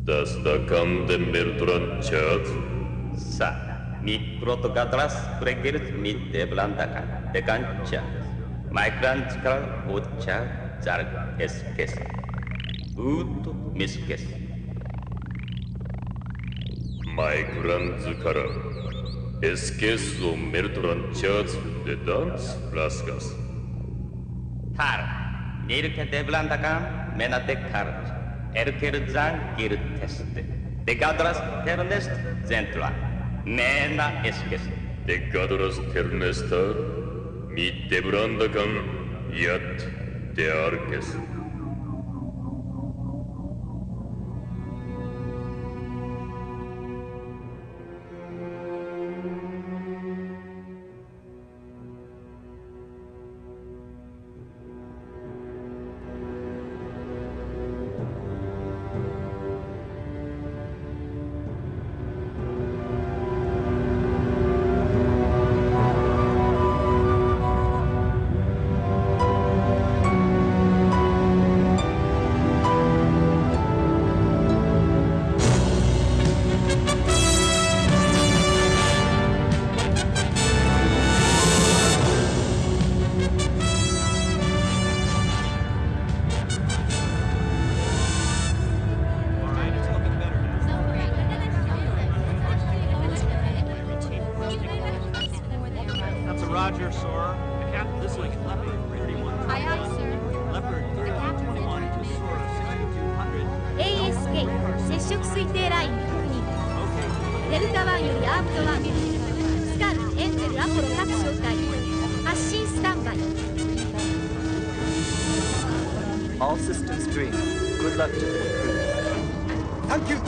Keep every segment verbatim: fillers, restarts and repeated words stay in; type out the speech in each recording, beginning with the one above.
Das Dakan de Meltlans chat. Sa, mi protogatras pregert mit de blandakan, de cancha. Macross kara ucha zarg eskes. Uto miskes. Macross kara eskes o Meltlans chat de dans raskas. Tar, nirke de blandakan, menate karj. Erker zan gir teste. De gadras ternest Zentrans. Mena eskes. De gadras ternestar, mit de brandakan, yat de arkes. Roger, sir. The captain, this is Leopard thirty-one. Aye, aye, sir. Leopard thirty-one twenty-one to Sora sixty-two hundred. エーエスケー 接触推定ライン確認。デルタワンよりアームドワン、スカル、エンゼル、アポロ各小隊、発進スタンバイ。 All systems green. Good luck to the crew. Thank you.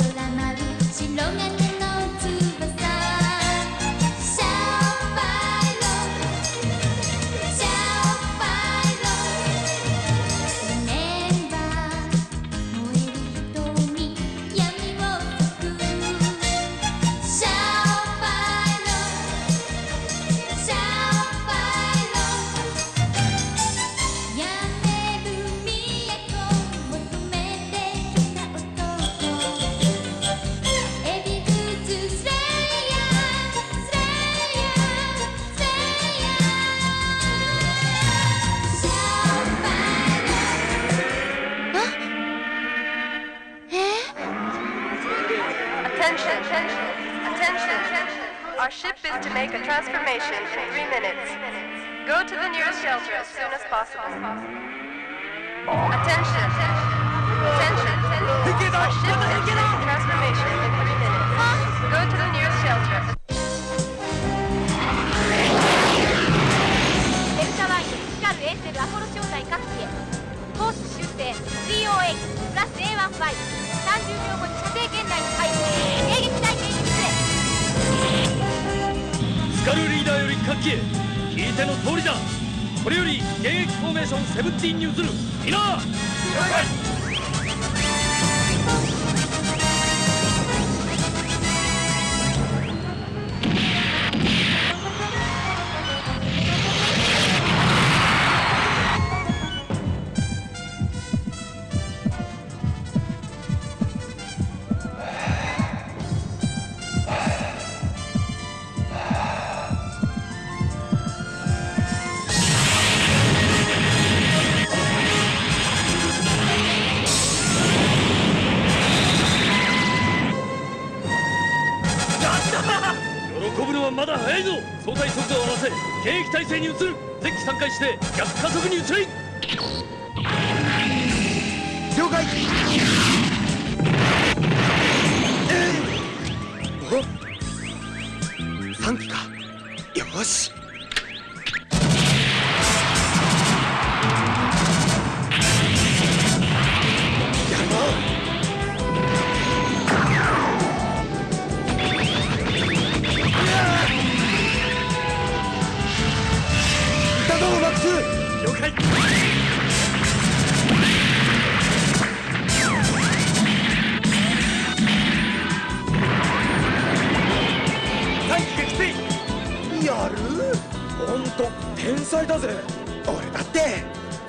Bye. ship is to make a transformation in three minutes. Go to the nearest shelter as soon as possible. Attention! Attention! Our ship is to make a transformation in three minutes. Go to the nearest shelter. デルタワイン光るエンゼルアポロ招待各機へコース修正 スリーオーエイト プラス エーワンファイブ さんじゅうびょうごに射程圏内に入り迎撃態勢に移れスカルリーダーより各機へ聞いての通りだ。これより迎撃フォーメーションセブンティーンに移る。みんな了解。まだ早いぞ。相対速度を合わせ迎撃態勢に移る。前期さんかいして逆加速に移れ。了解。おさんきか。よし。了解。短期撃墜。やる？ほんと天才だぜ。俺だって。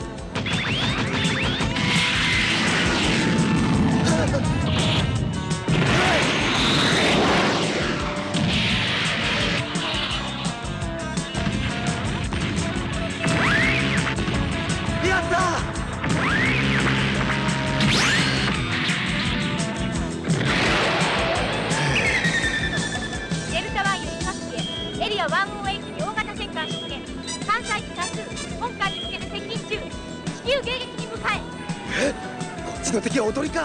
の敵はおとりか。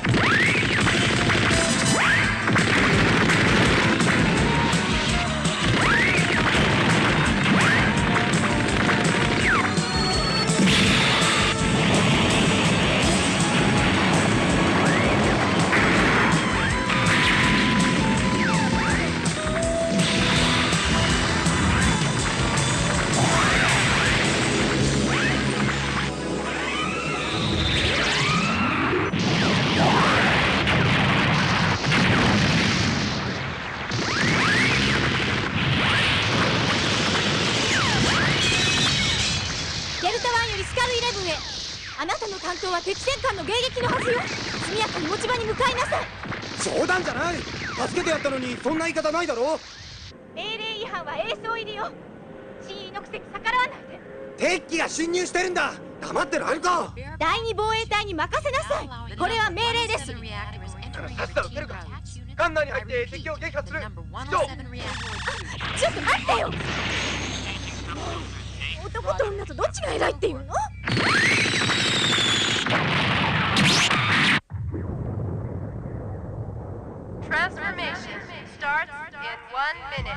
あなたの担当は敵戦艦の迎撃のはずよ。速やかに持ち場に向かいなさい。 冗談じゃない。助けてやったのにそんな言い方ないだろ。 命令違反は衛装入りよ。真意のくせに逆らわないで。 敵機が侵入してるんだ。黙ってられるか。 第二防衛隊に任せなさい。これは命令です。 さっさと受けるか。艦内に入って敵を撃破する。 ちょっと待ってよ。男と女とどっちが偉いっていうの ？Transformation starts in one minute.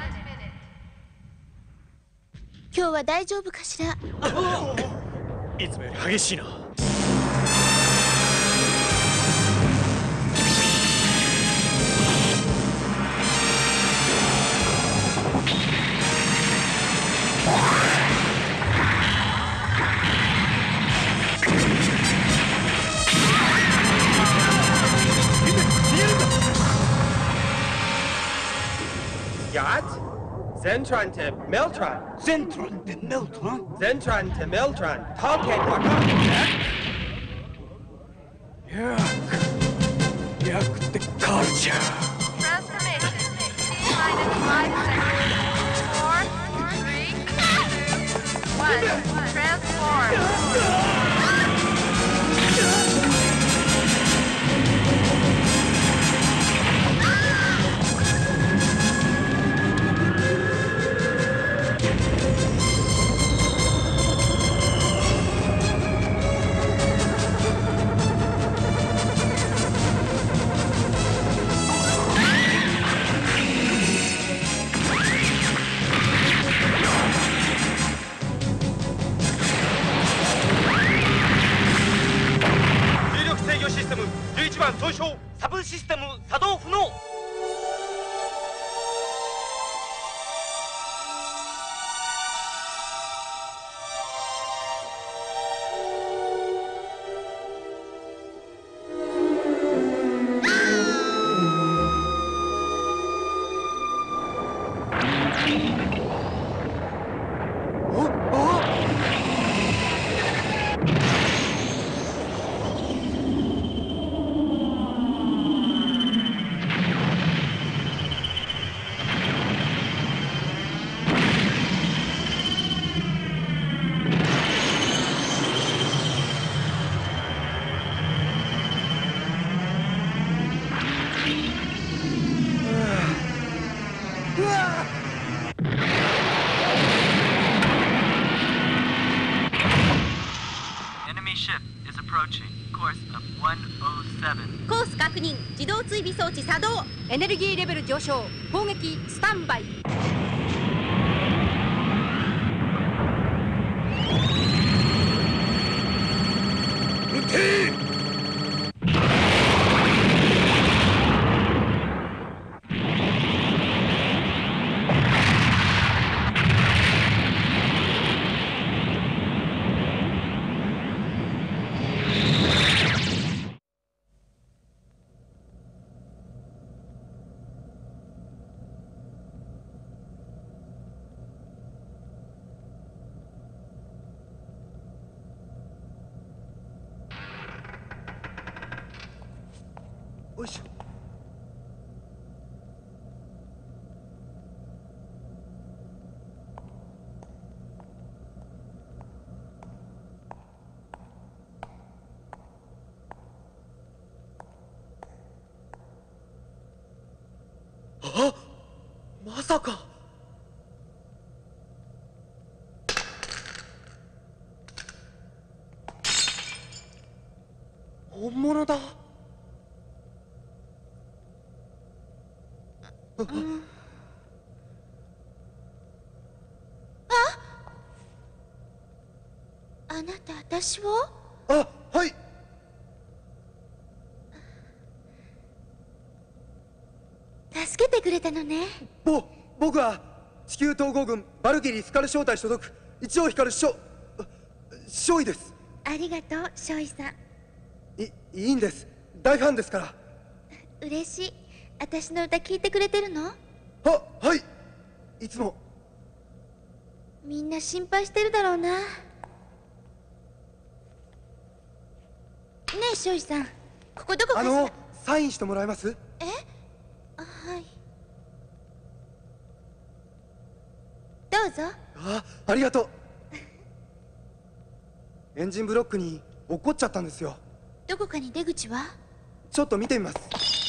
今日は大丈夫かしら。 いつもより激しいな。Zentran to Meltlan. Zentran to Meltlan? Zentran to Meltlan. Talking like that. Yak. Yak the culture. Transformation. T minus five seconds. Four, three, two, one. Transform. force of one oh seven. コース確認、自動追尾装置作動。エネルギーレベル上昇、攻撃スタンバイ。 撃て！ よいしょ。 あ、まさか。本物だ。 うん、あ、あなた私を？ あ、はい。 助けてくれたのね。 ぼ、僕は地球統合軍バルキリースカル小隊所属一応光少少尉です。 ありがとう、少尉さん。 い、いいんです。大ファンですから。 嬉しい。私の歌聞いてくれてるの？ は、はい。いつも。 みんな心配してるだろうな。ねえ、少尉さん、ここどこかしら？ あの、サインしてもらえます？ え？あ、はい。どうぞ。 あ、ありがとう。エンジンブロックに落っこっちゃったんですよ。 どこかに出口は？ ちょっと見てみます。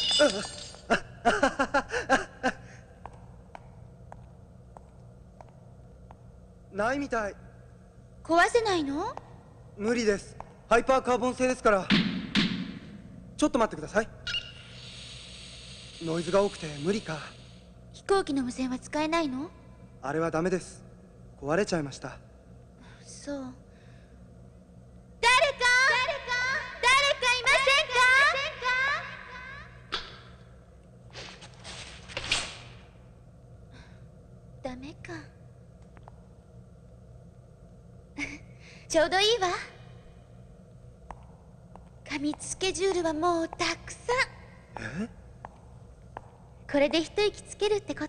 ないみたい。 壊せないの？ 無理です。ハイパーカーボン製ですから。ちょっと待ってください。ノイズが多くて無理か。 飛行機の無線は使えないの？ あれはダメです。壊れちゃいました。 そう。誰か誰か誰かいませんか？ダメか。ちょうどいいわ。過密スケジュールはもうたくさん。 え？ これで一息つけるってこと。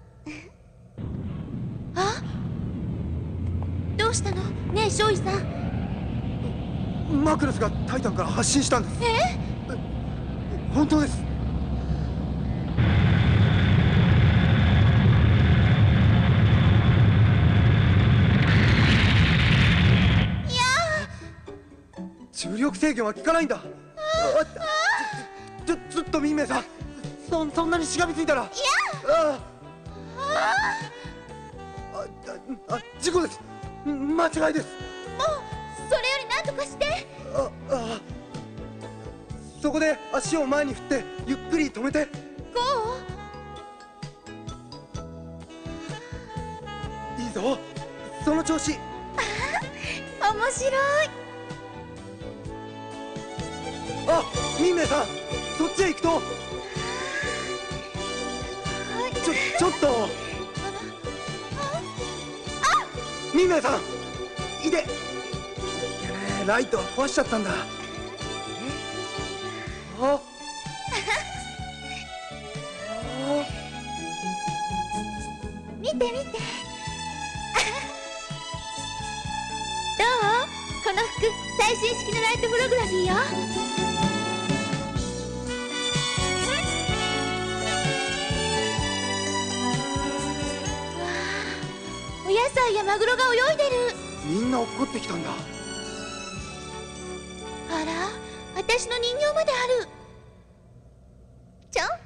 あ？どうしたの？ねえ、少尉さん。 マクロスがタイタンから発信したんです。 え？ 本当です。重力制御は効かないんだ。ちょ、ちょっとミンメイさん、そ、そんなにしがみついたら。いや。ああ。あ、あ、事故です。間違いです。 もう、それより何とかして。 あ、あ。そこで足を前に振ってゆっくり止めて。 ゴー。いいぞ。その調子。 ああ、面白い。 あ、ミンメイさん、そっちへ行くと。ちょ、ちょっと。ミンメイさん、いで。ライトは壊しちゃったんだ。あ。 見て見て。どう？この服、最新式のライトプログラミーよ。お野菜やマグロが泳いでる。 みんな落っこってきたんだ。 あら、私の人形まである。ちょん。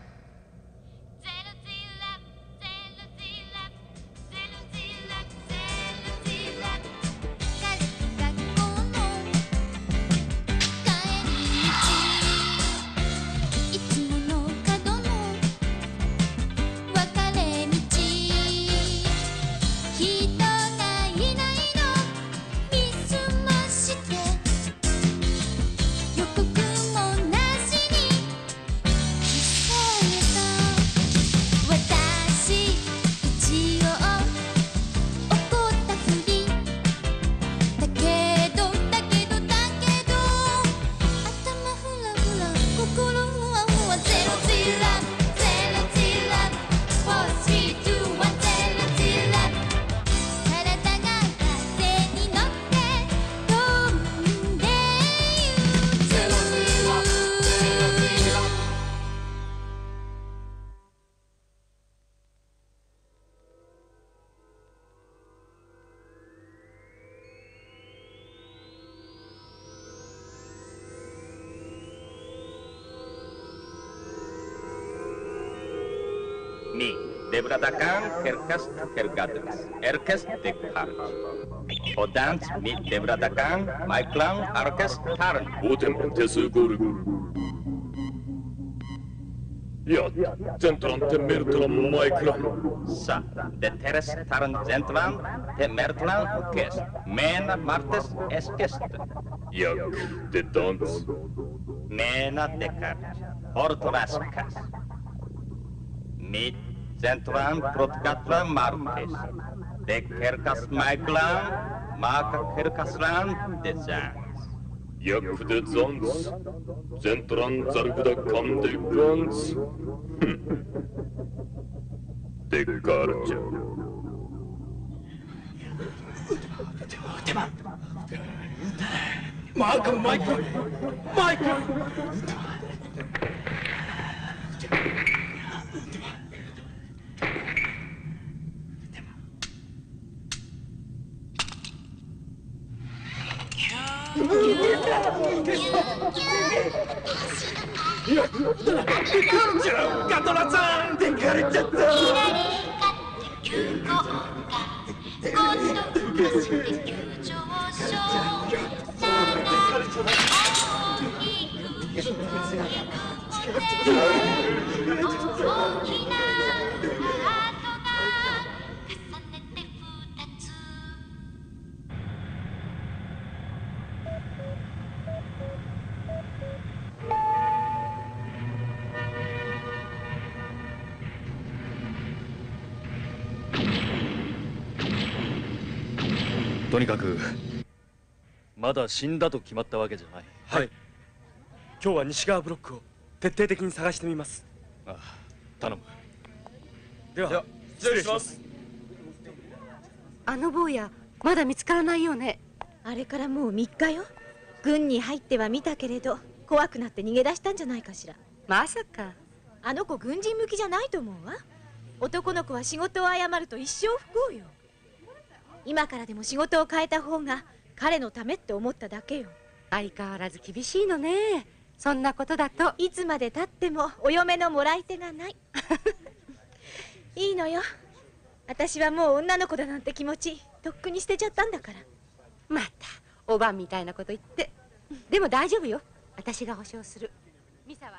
Debradakan kerkas kergadras, erkes dekarj. Podans mit debradakan, maiklan arkes tarn. ごてんも手数ゴール。いや、ゼントランテメルトランマイクラン。 Sa, de teres tarn Zentran, te Meltlans ukes, mena martes eskest. ヤク、でダンス。 Mena dekarj, ortoraskas. Mit Zentran protgatra martes. De kerkas maiklan, maka kerkaslan de zans. ヤクでザンス。ゼントランザルグダカンデガンス。ふん。デカルチャ。 手番。マークマイクマイク。ガトラさんでかれちゃった。 とにかくまだ死んだと決まったわけじゃない。 はい。今日は西側ブロックを徹底的に探してみます。 ああ、頼む。 では失礼します。 あの坊やまだ見つからないよね。 あれからもうみっかよ。軍に入っては見たけれど怖くなって逃げ出したんじゃないかしら。 まさかあの子軍人向きじゃないと思うわ。男の子は仕事を誤ると一生不幸よ。今からでも仕事を変えた方が彼のためって思っただけよ。 相変わらず厳しいのね。そんなことだといつまでたってもお嫁のもらい手がない。いいのよ。私はもう女の子だなんて気持ちとっくに捨てちゃったんだから。 またおばんみたいなこと言って。でも大丈夫よ。私が保証する。ミサは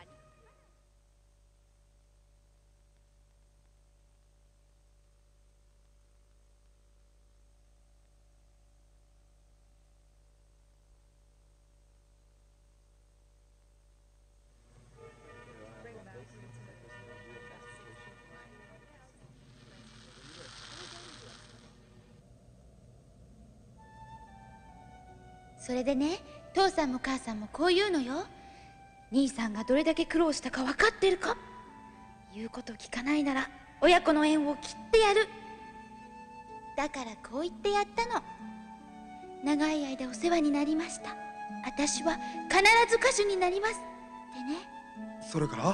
それでね、父さんも母さんもこう言うのよ。兄さんがどれだけ苦労したか分かってるか。言うこと聞かないなら親子の縁を切ってやる。だからこう言ってやったの。長い間お世話になりました。私は必ず歌手になりますってね。 それから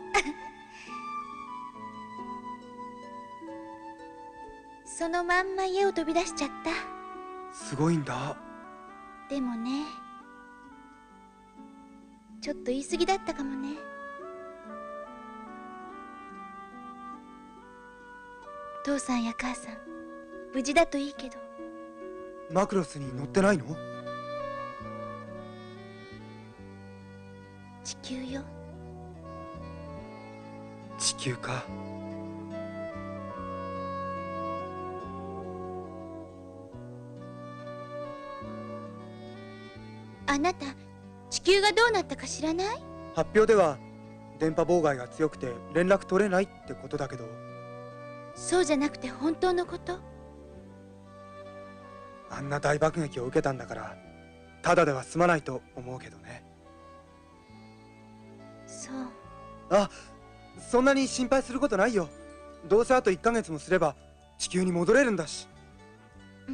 そのまんま家を飛び出しちゃった。 すごいんだ。 でもね、ちょっと言い過ぎだったかもね。父さんや母さん無事だといいけど。 マクロスに乗ってないの？ 地球よ。 地球か。 あなた、地球がどうなったか知らない？ 発表では電波妨害が強くて連絡取れないってことだけど。 そうじゃなくて本当のこと。 あんな大爆撃を受けたんだからただでは済まないと思うけどね。 そう。 あ、そんなに心配することないよ。どうせあといっかげつもすれば地球に戻れるんだし。 うん。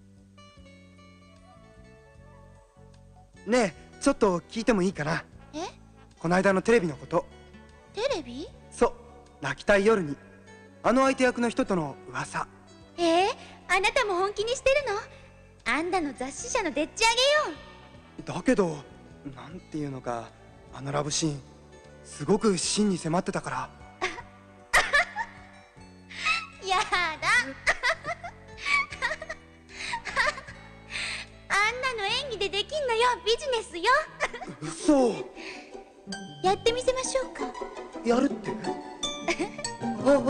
ねえ、ちょっと聞いてもいいかな？ え？ この間のテレビのこと。 テレビ？ そう、泣きたい夜にあの相手役の人との噂。 えー、あなたも本気にしてるの？あんたの雑誌社のでっち上げよ。 だけどなんていうのか、あのラブシーンすごく真に迫ってたから。 ビジネスよ。 嘘。 やってみせましょうか。 やるってああ。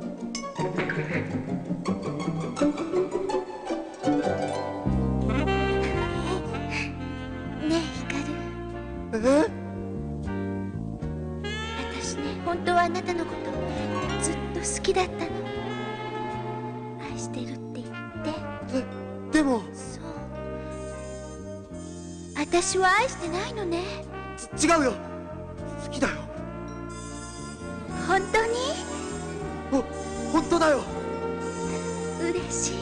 ねえヒカル。 え？ 私ね、本当はあなたのことずっと好きだったの。愛してるって言って。 ででもそう、私は愛してないのね。 ち違うよ、好きだよ。 本当に？ お、本当だよ。 嬉しい。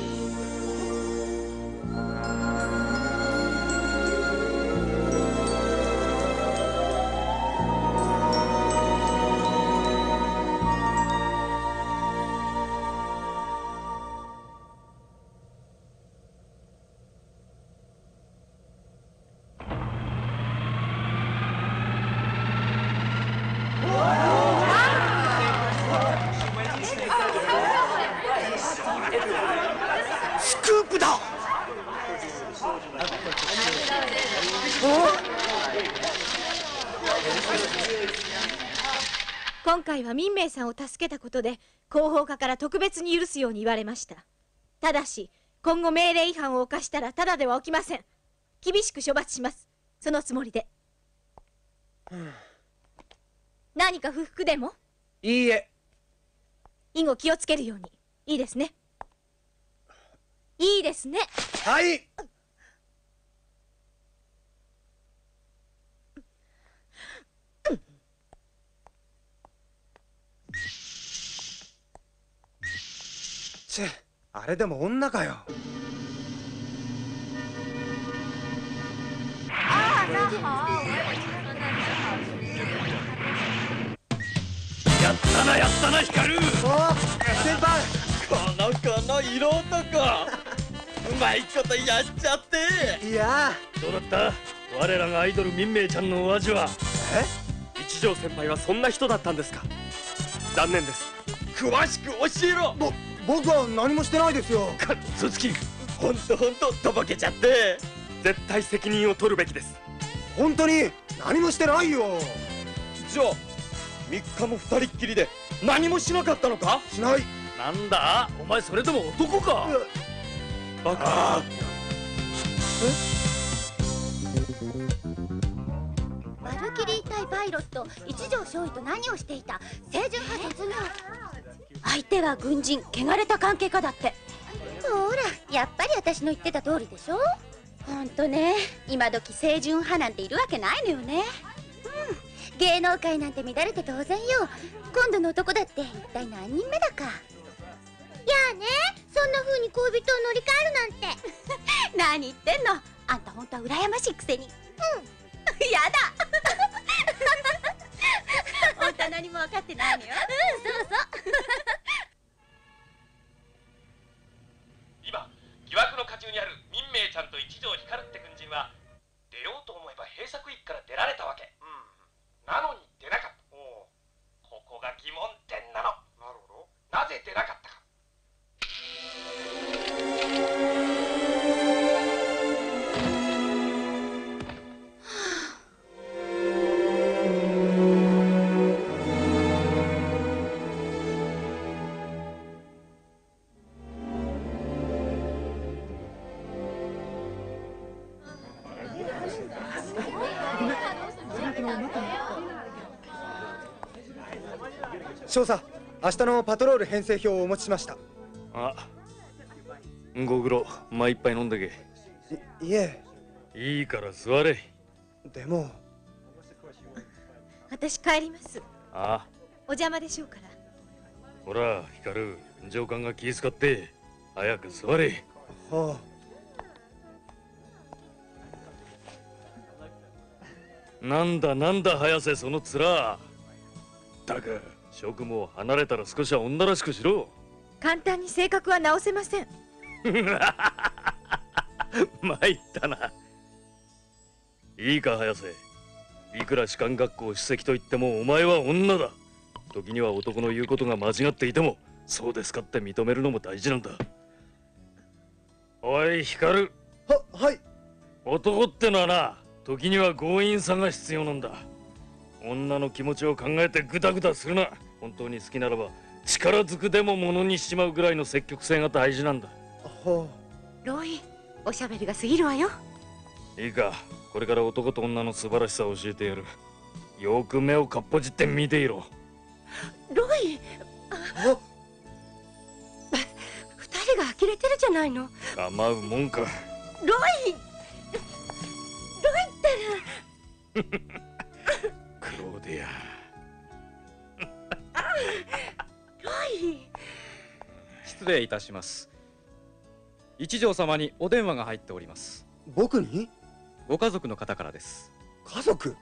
今回は民名さんを助けたことで広報課から特別に許すように言われました。ただし今後命令違反を犯したらただでは起きません。厳しく処罰します。そのつもりで。何か不服でも？ いいえ。 以後気をつけるように。いいですね。いいですね。 はい。チェ、あれでも女かよ。 やったなやったなヒカル。 おー、先輩。 この子の色男うまいことやっちゃって。 いやどうだった、我らがアイドル民名ちゃんのお味は。 え、一条先輩はそんな人だったんですか。残念です。 詳しく教えろ。 ぼ僕は何もしてないですよ。 かっつつき、 ほんとほんととぼけちゃって。 絶対責任を取るべきです。 本当に何もしてないよ。 じゃあみっかもふたりっきりで何もしなかったのか。 しない。 なんだお前、それとも男か。 バカ。 バルキリー対パイロット一条少尉と何をしていた。清純派卒業。相手は軍人、汚れた関係かだって。ほら、やっぱり私の言ってた通りでしょ。ほんとね、今時清純派なんているわけないのよね。うん、芸能界なんて乱れて当然よ。今度の男だって一体何人目だか。やあね、そんな風に恋人を乗り換えるなんて何言ってんの。あんたほんとは羨ましいくせに。うんやだほんとは何も分かってないのよ。うん、そうそう今疑惑の渦中にある民名ちゃんと一条光って軍人は出ようと思えば閉鎖区域から出られたわけ、うん、なのに出なかった。おここが疑問点なの。なるほど。なぜ出なかったか。 少佐、明日のパトロール編成表をお持ちしました。 あ、ご苦労。まあ一杯飲んでけ。 い、いえ。 いいから座れ。 でも私帰ります。 ああ、 お邪魔でしょうから。 ほら光、上官が気遣って早く座れ。 はあ。なんだなんだ早瀬、その面。だが職務を離れたら少しは女らしくしろ。 簡単に性格は直せません参ったな。いいか早瀬、いくら士官学校主席といってもお前は女だ。時には男の言うことが間違っていてもそうですかって認めるのも大事なんだ。おい光。 は、はい。 男ってのはな、 時には強引さが必要なんだ。女の気持ちを考えてグダグダするな。本当に好きならば力ずくでもものにしちまうぐらいの積極性が大事なんだ。 ほう。ロイ、おしゃべりが過ぎるわよ。 いいか、これから男と女の素晴らしさを教えてやる。よく目をかっぽじって見ていろ。 ロイ、二人が呆れてるじゃないの。 構うもんか。 ロイ、ロイったらクローディア。 ロイ、 失礼いたします。一条様にお電話が入っております。 僕に？ ご家族の方からです。 家族？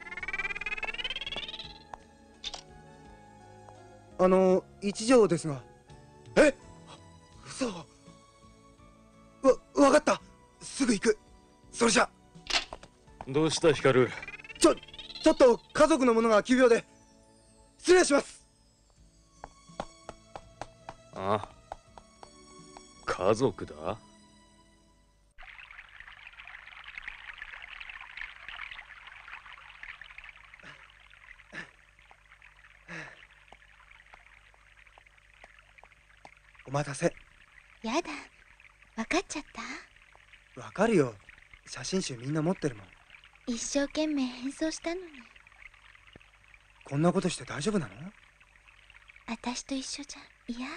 あの一条ですが。え？嘘。わ、わかった。すぐ行く。それじゃ。 どうしたヒカル？ ちょ、ちょっと家族の者が急病で。失礼します。 あ、家族だ。 お待たせ。 やだ、分かっちゃった？ わかるよ。写真集みんな持ってるもん。 一生懸命変装したのに。 こんなことして大丈夫なの？ 私と一緒じゃ嫌？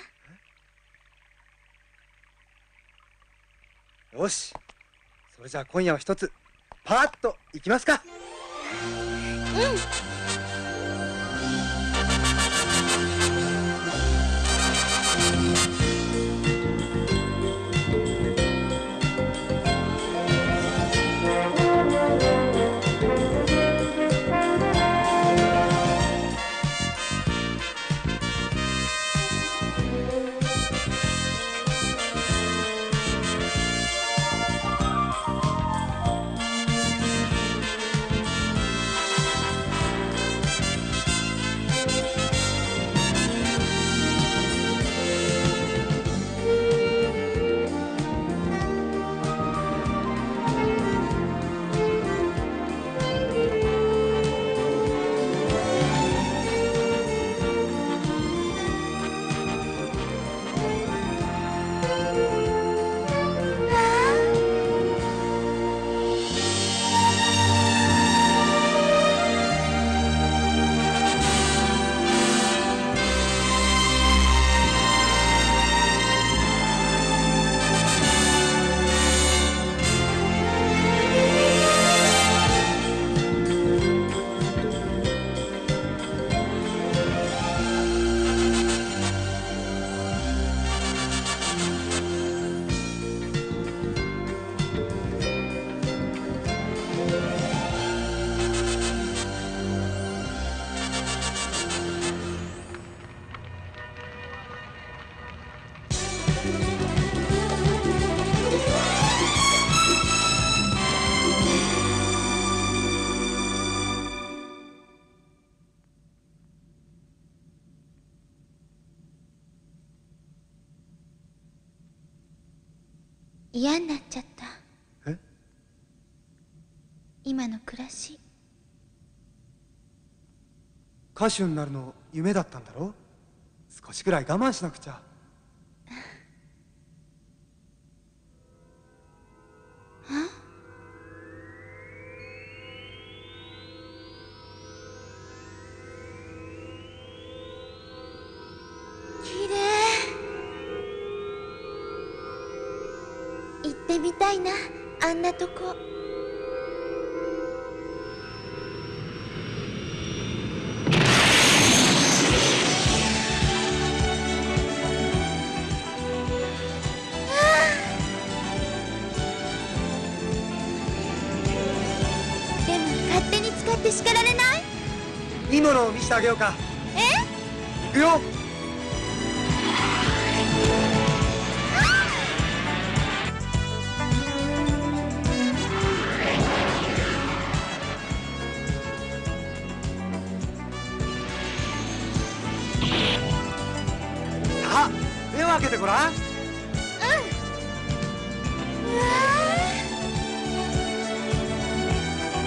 よし、それじゃあ今夜は一つパーッといきますか。 うん。嫌になっちゃった。 え？ 今の暮らし。 歌手になるの夢だったんだろ？少しくらい我慢しなくちゃ。 行ってみたいな、あんなとこ。でも勝手に使って叱られない？ いいものを見せてあげようか。 え？ 行くよ。目を開けてごらん。うん。うわ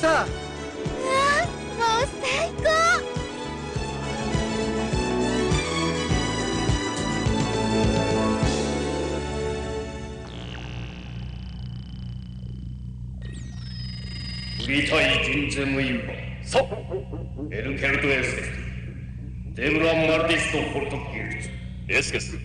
した。 うわー、もう最高。 売りたい軍勢務員はさエルケルトエスケスデブランマルディストホルトギルツエスケス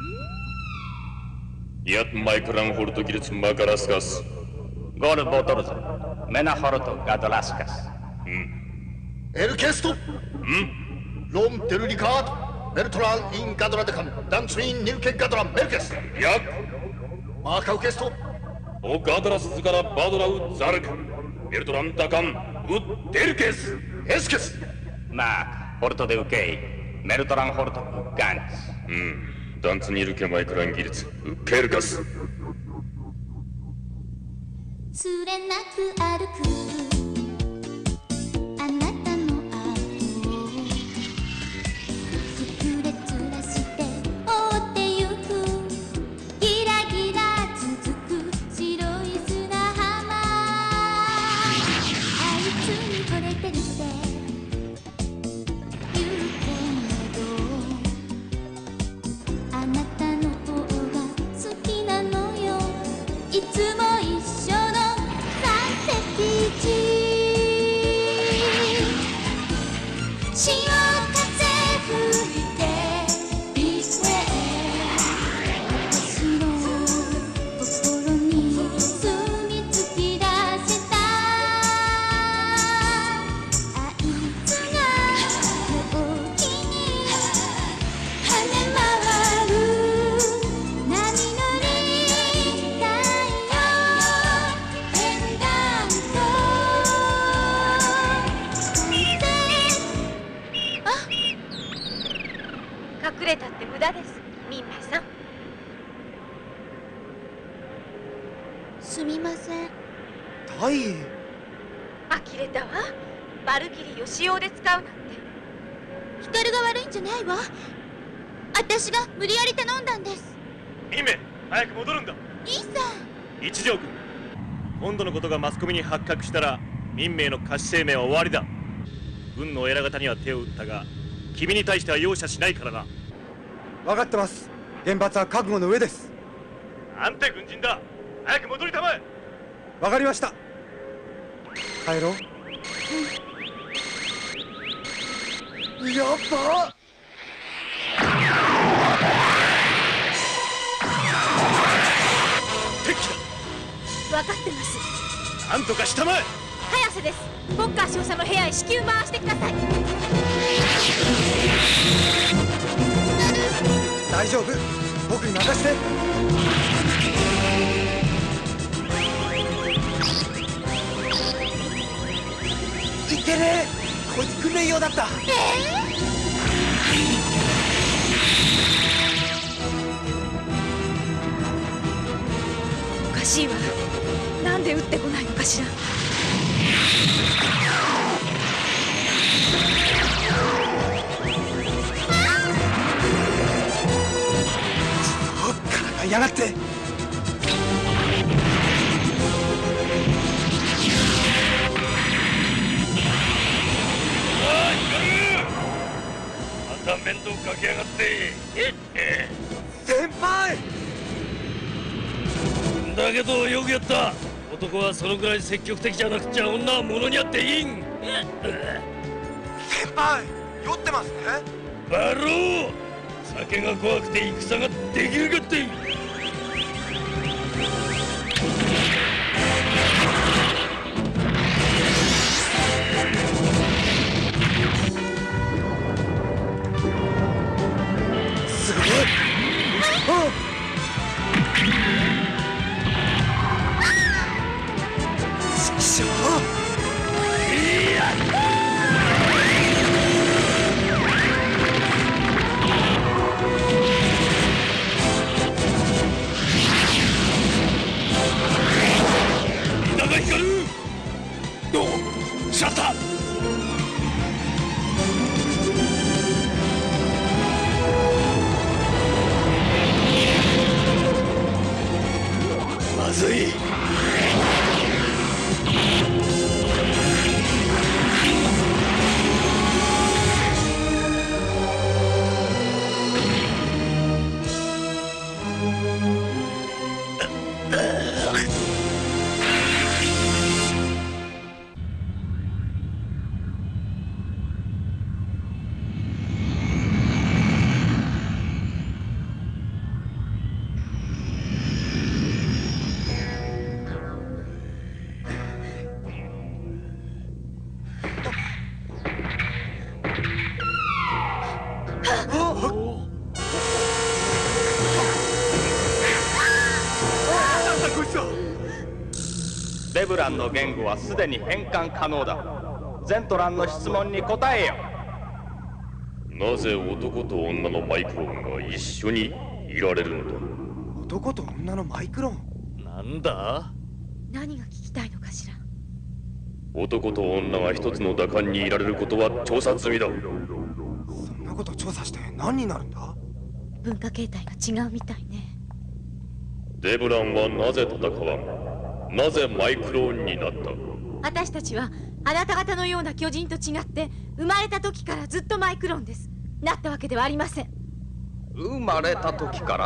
ヤッマイクランホルトギルツマカラスカスゴールボトルズメナホルトガドラスカスエルケストうんロンデルリカートメルトランインガドラデカンダンツインニルケガドランメルケスヤッマーカウケストオガドラスズからバドラウザルクメルトランダカンウデルケスエスケスマークホルトデウケイメルトランホルトガンツうんダンツニルケマイクランギルツウケルカスつれなく歩くあなたの後を膨れつらして追ってゆくギラギラ続く白い砂浜あいつに惚れてるって言うけどあなたの方が好きなのよいつも一緒の三隻地潮風吹いてビッグウェイ私の心に住み着き出せたあいつが陽気に跳ね回る波乗りたいよペンダントであ隠れたって無駄です、ミンメイさん。 すみません。 タイ。 呆れたわ。バルキリーを使用で使うなんて。 ヒカルが悪いんじゃないわ。私が無理やり頼んだんです。 ミンメイ、早く戻るんだ。 兄さん。 一条君、今度のことがマスコミに発覚したら民名の貸し生命は終わりだ。軍の偉方には手を打ったが君に対しては容赦しないからな。 分かってます。厳罰は覚悟の上です。 なんて軍人だ。早く戻りたまえ。 わかりました。帰ろう。やっば。 敵分かってます。 だ。なんとかしたまえ。 早瀬です。ポッカー少佐の部屋へ至急回してください。 大丈夫。僕に任せて。いけねえ。こいつ訓練用だった。 えおかしいわ。なんで撃ってこないのかしら。 からかいやがって。 また面倒かけやがって。 先輩。 だけどよくやった。男はそのぐらい積極的じゃなくちゃ女は物にあっていいん。 先輩、酔ってますね。 バロー、酒が怖くて戦ができるかって。 すごい。あっ。しょいやデブランの言語はすでに変換可能だ。ゼントランの質問に答えよ。 なぜ男と女のマイクロンが一緒にいられるのだ。 男と女のマイクロン。 なんだ？ 何が聞きたいのかしら。 男と女が一つの打艦にいられることは調査済みだ。 そんなこと調査して何になるんだ？ 文化形態が違うみたいね。 デブランはなぜ戦わん？なぜマイクローンになった？ 私たちはあなた方のような巨人と違って生まれた時からずっとマイクロンです。なったわけではありません。 生まれた時から？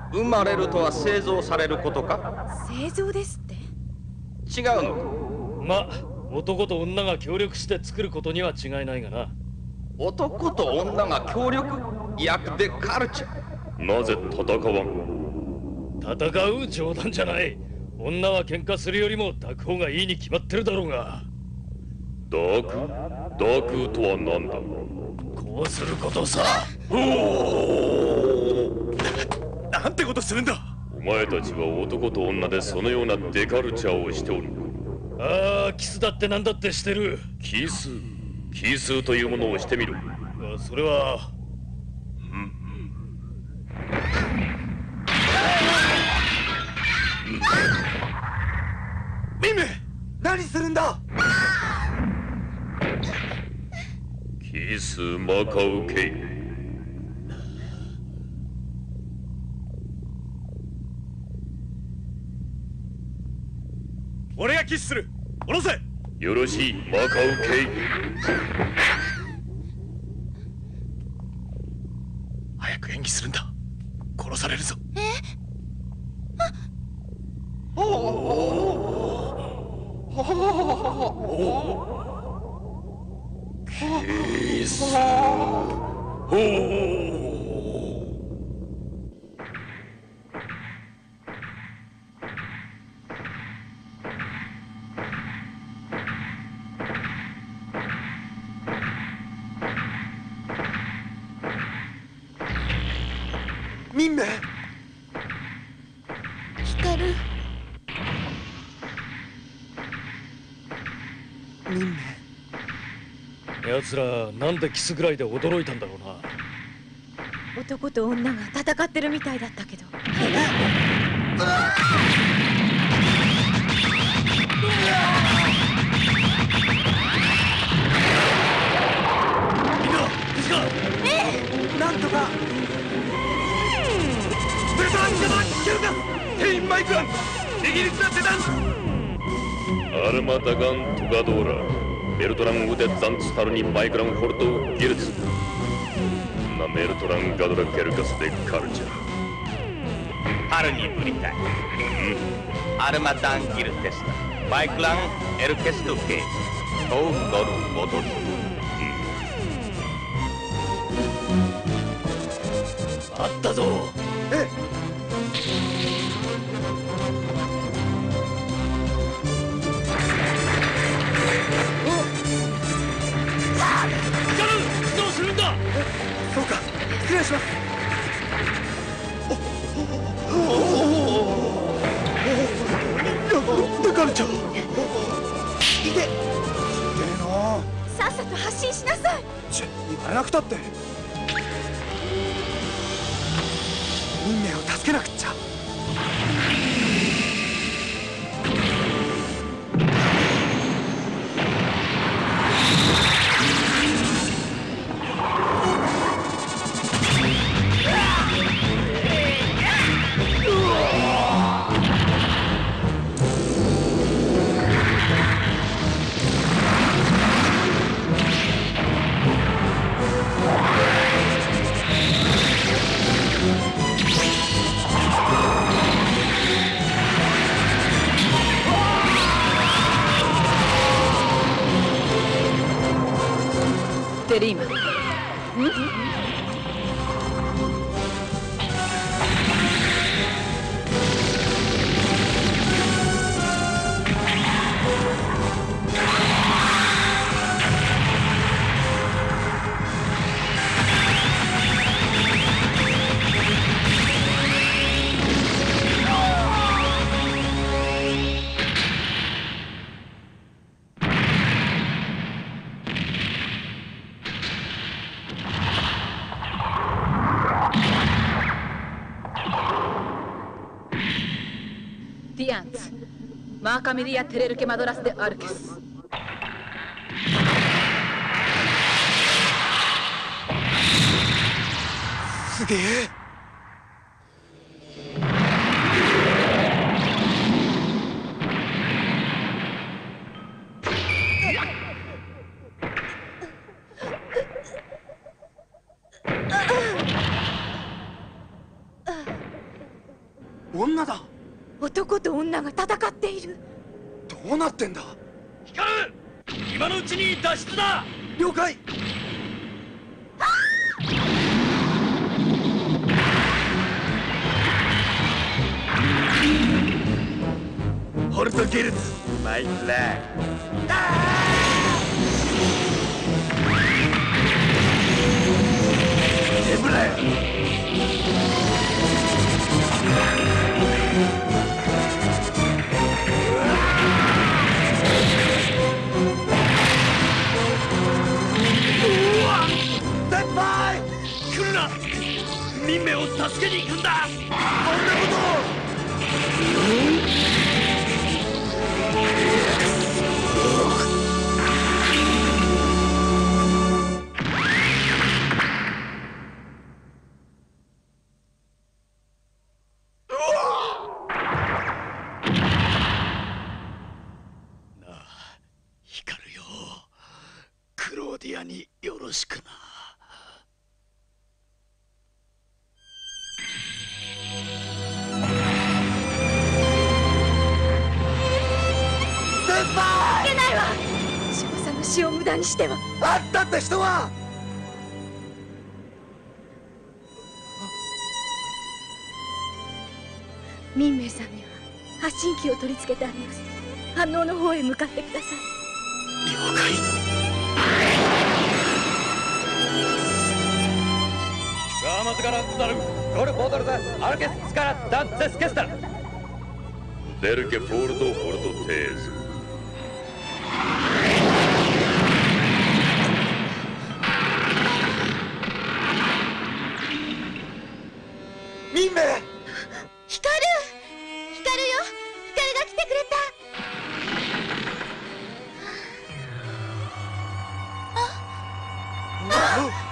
生まれるとは製造されることか？ 製造ですって？ 違うのか？ ま、男と女が協力して作ることには違いないがな。 男と女が協力？役でカルチャー。 なぜ戦わん？ 戦う？冗談じゃない。女は喧嘩するよりも抱く方がいいに決まってるだろうが。 抱く？抱くとは何だ？ こうすることさ。 なんてことするんだ。 お前たちは男と女でそのようなデカルチャーをしておる。 ああ、キスだってなんだってしてる。 キス？キスというものをしてみる。 あ、それは。 ミンメ、何するんだ？ キスマカウケイ。 俺がキスする。下ろせ。 よろしい、マカウケイ。 早く演技するんだ。殺されるぞ。 え？ おお。 キス。おお。 ミンメ。 ヒカル。 ミンメ。 奴らなんでキスぐらいで驚いたんだろうな。 男と女が戦ってるみたいだったけど。 みんな無事か？ ええ、なんとか。 ベルトラン邪魔キルガステインマイクランイギリスなセダンアルマタガントガドーラベルトランウデザンツタルニマイクランフォルトギルツナメルトランガドラゲルガスでカルチャー春にブリタイアルマダンギルテスタマイクランエルケストケイトウドルボトルあったぞ。 え、 どうするんだ？ そうか、失礼します。おおおデカルチャー。いて。ええな。 さっさと発進しなさい。 ちょ、言われなくたって。ミンメを助けなくっちゃ。 テリーマン。ん？ ディアンツマーカミリア・テレルケ・マドラス・デ・アルケス。 すげえ。女だ。 男と女が戦っている。 どうなってんだ。 光る、今のうちに脱出だ。 了解。 ホルトギルズマイフラッグ。 エブレ先輩、来るな。民名を助けに行くんだ。そんななあ、光るよ。クローディアによろしくな。 いけないわ。志保さんの死を無駄にしては。 あったって人は。 民名さんには発信機を取り付けてあります。反応の方へ向かってください。 了解。 ガーマズガラッダルゴルポートルザアルケススカラダンゼスケスタデルケフォールドフォルトテーズ。 民名。 光る光るよ。光が来てくれた。ああ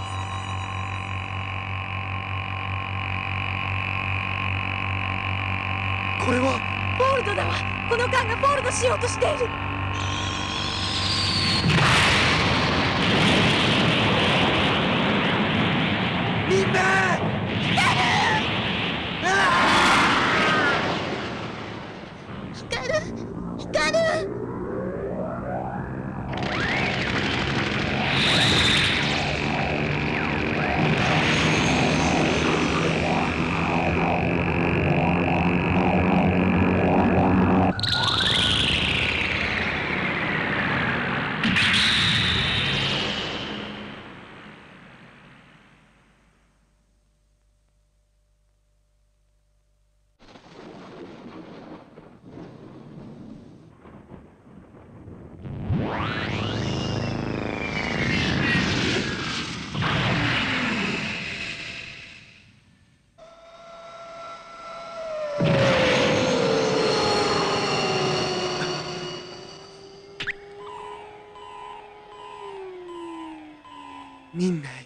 これはフォールドだわ。この艦がフォールドしようとしている。 民名。 光る光る。 民名。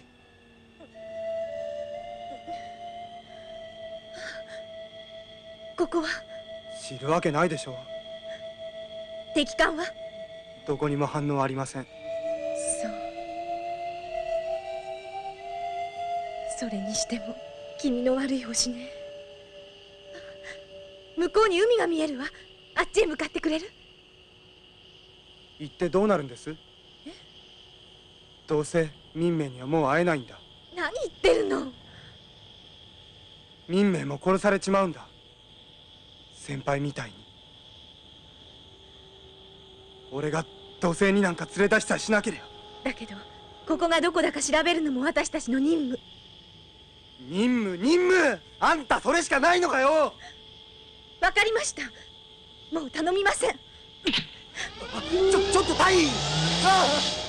ここは知るわけないでしょう。 敵艦は。 どこにも反応ありません。 そうそれにしても気味の悪い星ね。向こうに海が見えるわ。あっちへ向かってくれる？ 行ってどうなるんです？どうせ民名にはもう会えないんだ。 何言ってるの。 民名も殺されちまうんだ。先輩みたいに。俺が土星になんか連れ出しさえしなければ。 だけどここがどこだか調べるのも私たちの任務。 任務任務。あんたそれしかないのかよ。 わかりました。もう頼みません。 ちょちょっとタイ。ああ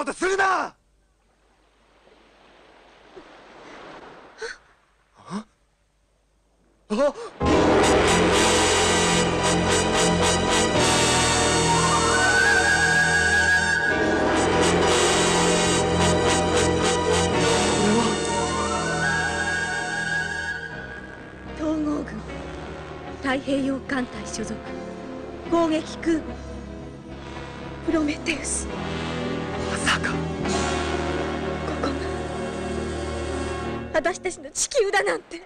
ことするな。ああ統合軍太平洋艦隊所属攻撃空母プロメテウス。 まさかここが私たちの地球だなんて。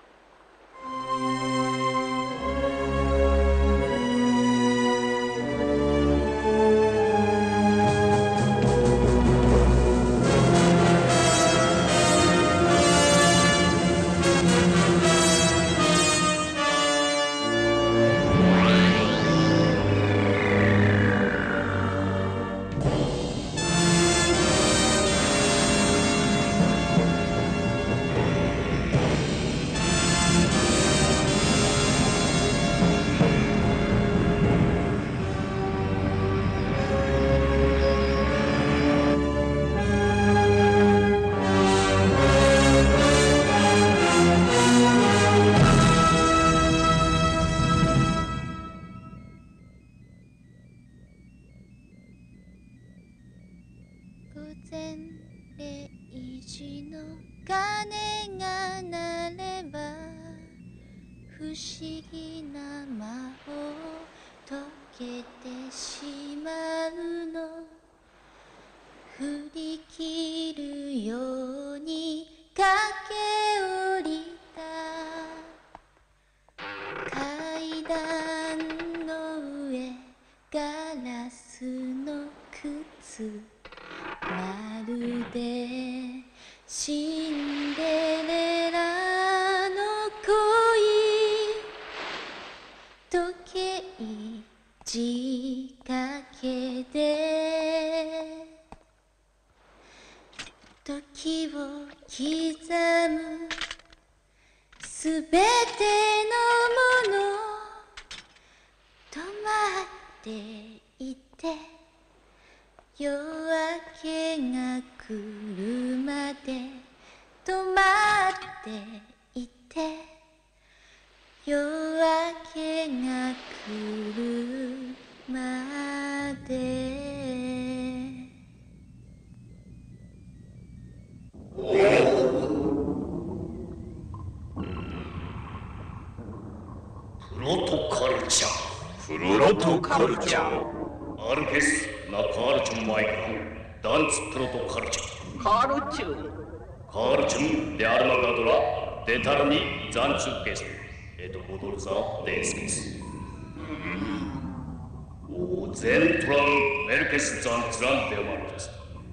Zentran Merkez Zentrans demartes.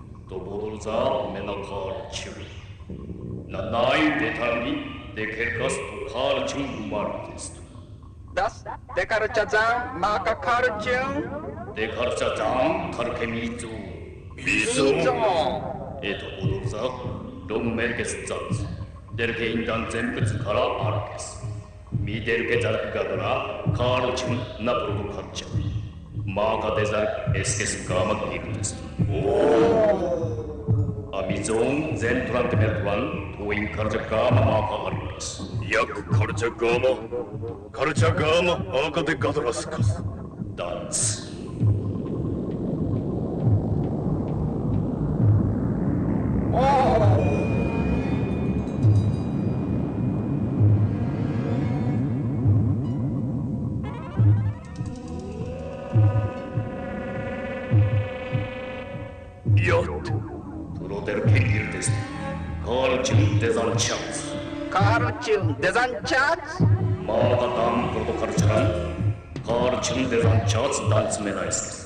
Tobodolza Menakarchu. Nanai detarni de Kerkas to Karchum Martes. Das Dekarchazan Maka Karchum Dekarchazan Karkemizu. Mizu. Eto Bodolza Long Merkez Zans. Derke Indan Zempets Kara Arkes. Miderke Zargadra Karchum Napro Karcha. Maka desar esques gama gildes. Amizon Zentrant Meltlan to in Karjagama Maka Arpas. Yak Karjagama Karjagama Aka de Gadraskas. Dance. Karchum Zentrans. Karchum Zentrans. Magatam Protokarcharan. Karchum Zentrans dance menais.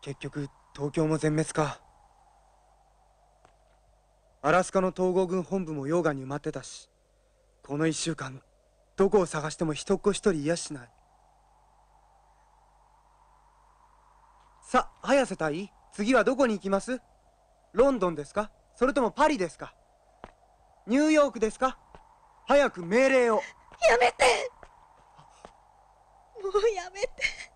結局東京も全滅か。アラスカの統合軍本部も溶岩に埋まってたし、この一週間どこを探しても人っ子一人いやしない。さあ早瀬隊、次はどこに行きます？ロンドンですか、それともパリですか、ニューヨークですか？早く命令を。 やめて、もうやめて。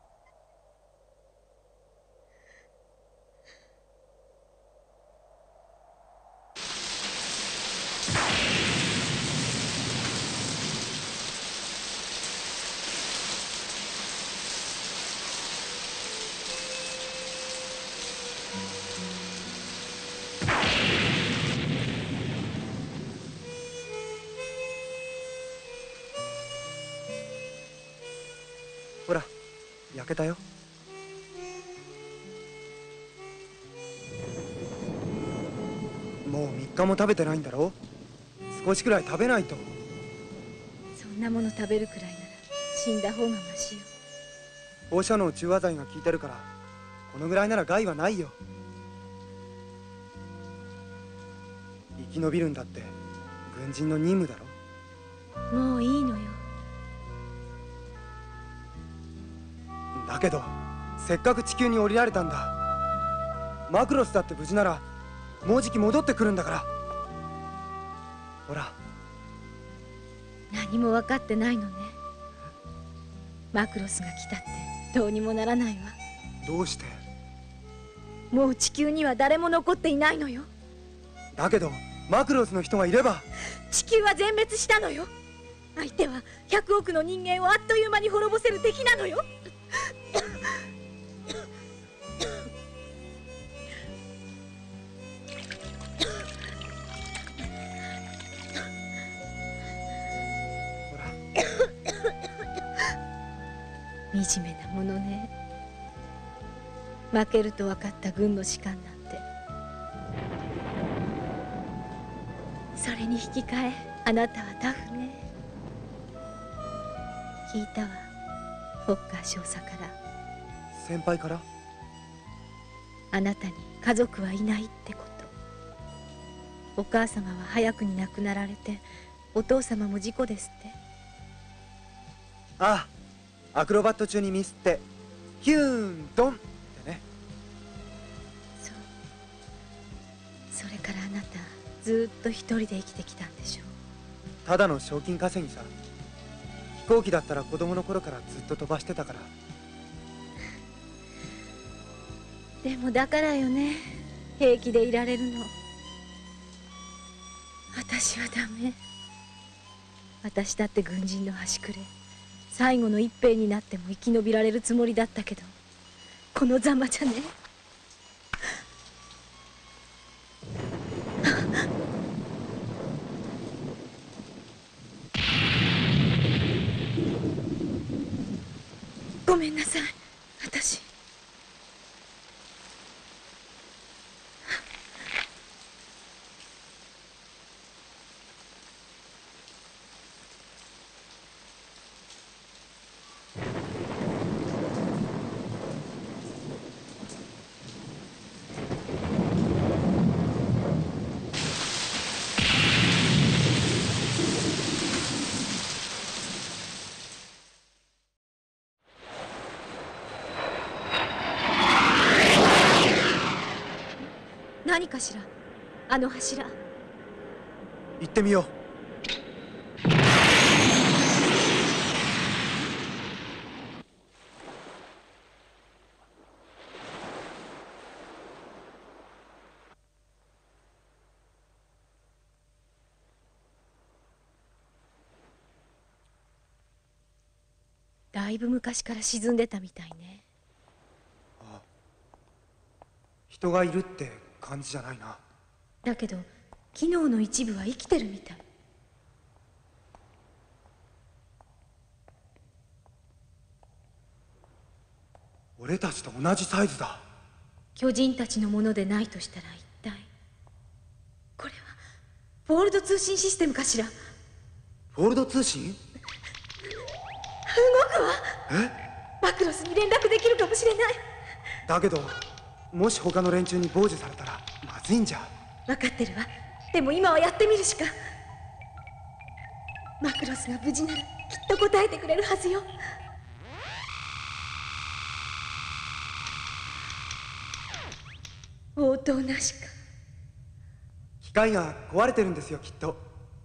ほら焼けたよ。もうみっかも食べてないんだろう。少しくらい食べないと。 そんなもの食べるくらいなら死んだ方がマシよ。 放射能中和剤が効いてるからこのぐらいなら害はないよ。生き延びるんだって軍人の任務だろ。 もういいのよ。 だけどせっかく地球に降りられたんだ。マクロスだって無事ならもうじき戻ってくるんだから。ほら何も分かってないのね。マクロスが来たってどうにもならないわ。 どうして？ もう地球には誰も残っていないのよ。 だけどマクロスの人がいれば。 地球は全滅したのよ。相手はひゃくおくの人間をあっという間に滅ぼせる敵なのよ。惨めなものね。負けると分かった軍の士官なんて。それに引き換えあなたはタフね。聞いたわ、フォッカー少佐から。 先輩から？ あなたに家族はいないってこと。お母様は早くに亡くなられて、お父様も事故ですって。 ああ、アクロバット中にミスってヒューンドンってね。 そう。それからあなたずっと一人で生きてきたんでしょう。 ただの賞金稼ぎさ。飛行機だったら子供の頃からずっと飛ばしてたから。 でもだからよね、平気でいられるの。私はダメ。私だって軍人の端くれ、最後の一兵になっても生き延びられるつもりだったけど、このざまじゃね。ごめんなさい、私。何かしら、あの柱。 行ってみよう。 だいぶ昔から沈んでたみたいね。 ああ、人がいるって感じじゃないな。 だけど機能の一部は生きてるみたい。 俺たちと同じサイズだ。 巨人たちのものでないとしたら一体これはフォールド通信システムかしら。 フォールド通信？ 動くわ。 え？ マクロスに連絡できるかもしれない。 だけどもし他の連中に傍受されたらまずいんじゃ。 分かってるわ。でも今はやってみるしか。マクロスが無事ならきっと答えてくれるはずよ。応答なしか。 機械が壊れてるんですよ、きっと。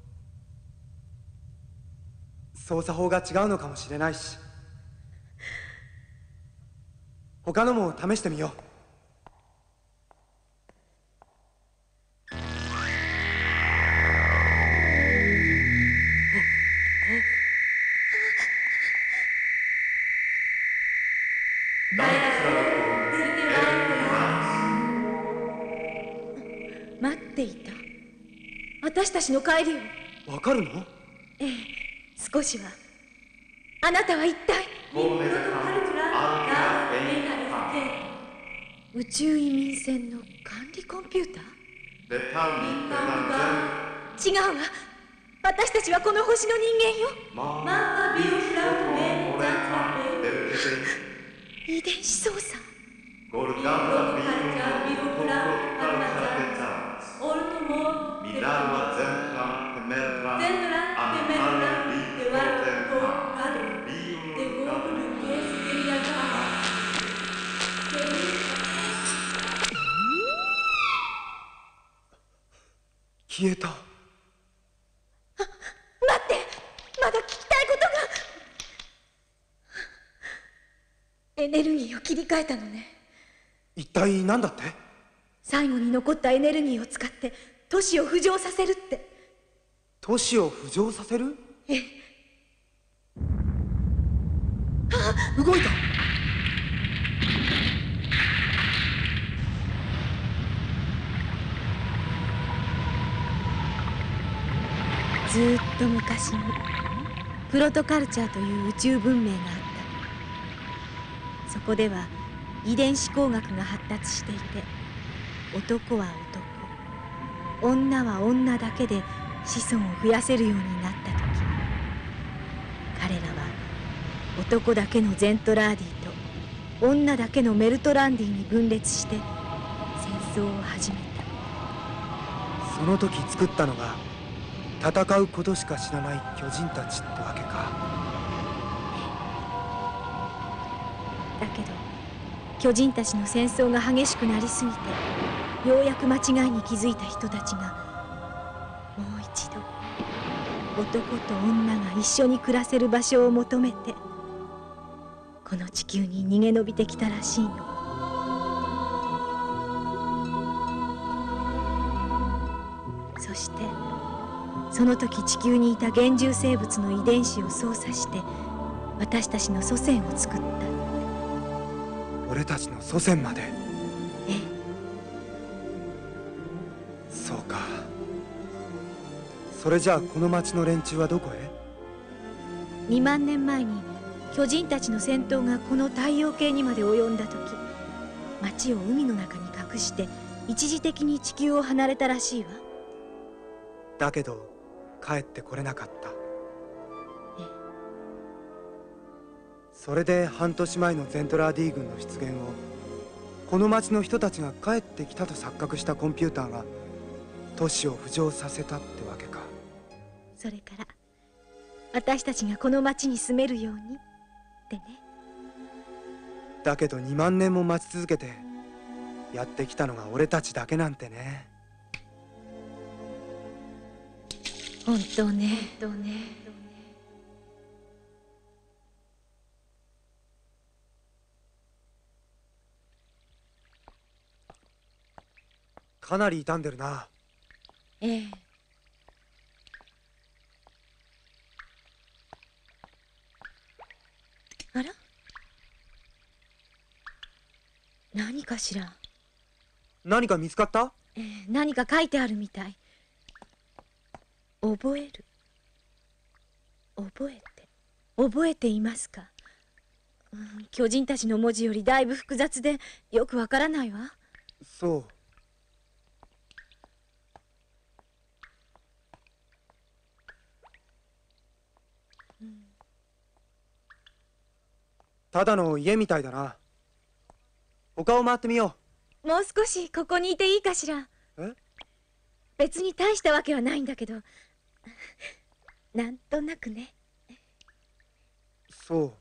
操作法が違うのかもしれないし、他のも試してみよう。 待っていた。私たちの帰りを。 わかるの？ ええ、少しは。あなたは一体宇宙移民船の管理コンピューター？違うわ。私たちはこの星の人間よ。遺伝子操作。 消えた。 あ、待って、まだ聞きたいことが。エネルギーを切り替えたのね。 一体何だって？ 最後に残ったエネルギーを使って都市を浮上させるって。 都市を浮上させる？ ええ。 あ、動いた。 ずーっと昔にプロトカルチャーという宇宙文明があった。そこでは遺伝子工学が発達していて、男は男、女は女だけで子孫を増やせるようになった時、彼らは男だけのゼントラーディと女だけのメルトランディに分裂して戦争を始めた。 その時作ったのが戦うことしか知らない巨人たちってわけか。 だけど巨人たちの戦争が激しくなりすぎて、ようやく間違いに気づいた人たちがもう一度男と女が一緒に暮らせる場所を求めてこの地球に逃げ延びてきたらしいの。そしてその時地球にいた原獣生物の遺伝子を操作して私たちの祖先を作った。 俺たちの祖先まで？ ええ。 そうか。それじゃあこの町の連中はどこへ？ にまんねんまえに巨人たちの戦闘がこの太陽系にまで及んだ時、町を海の中に隠して一時的に地球を離れたらしいわ。 だけど帰ってこれなかった。 ええ。 それで半年前のゼントラーディ軍の出現をこの町の人たちが帰ってきたと錯覚したコンピューターが都市を浮上させたってわけか。 それから私たちがこの町に住めるようにってね。 だけどにまんねんも待ち続けてやってきたのが俺たちだけなんてね。 本当ね。本当ね。 かなり傷んでるな。 ええ。あら？何かしら？ 何か見つかった？ ええ、何か書いてあるみたい。覚える。覚えて。覚えていますか？うん、巨人たちの文字よりだいぶ複雑でよくわからないわ。 そう。 うん、 ただの家みたいだな。他を回ってみよう。 もう少しここにいていいかしら。 え？ 別に大したわけはないんだけど、なんとなくね。 そう。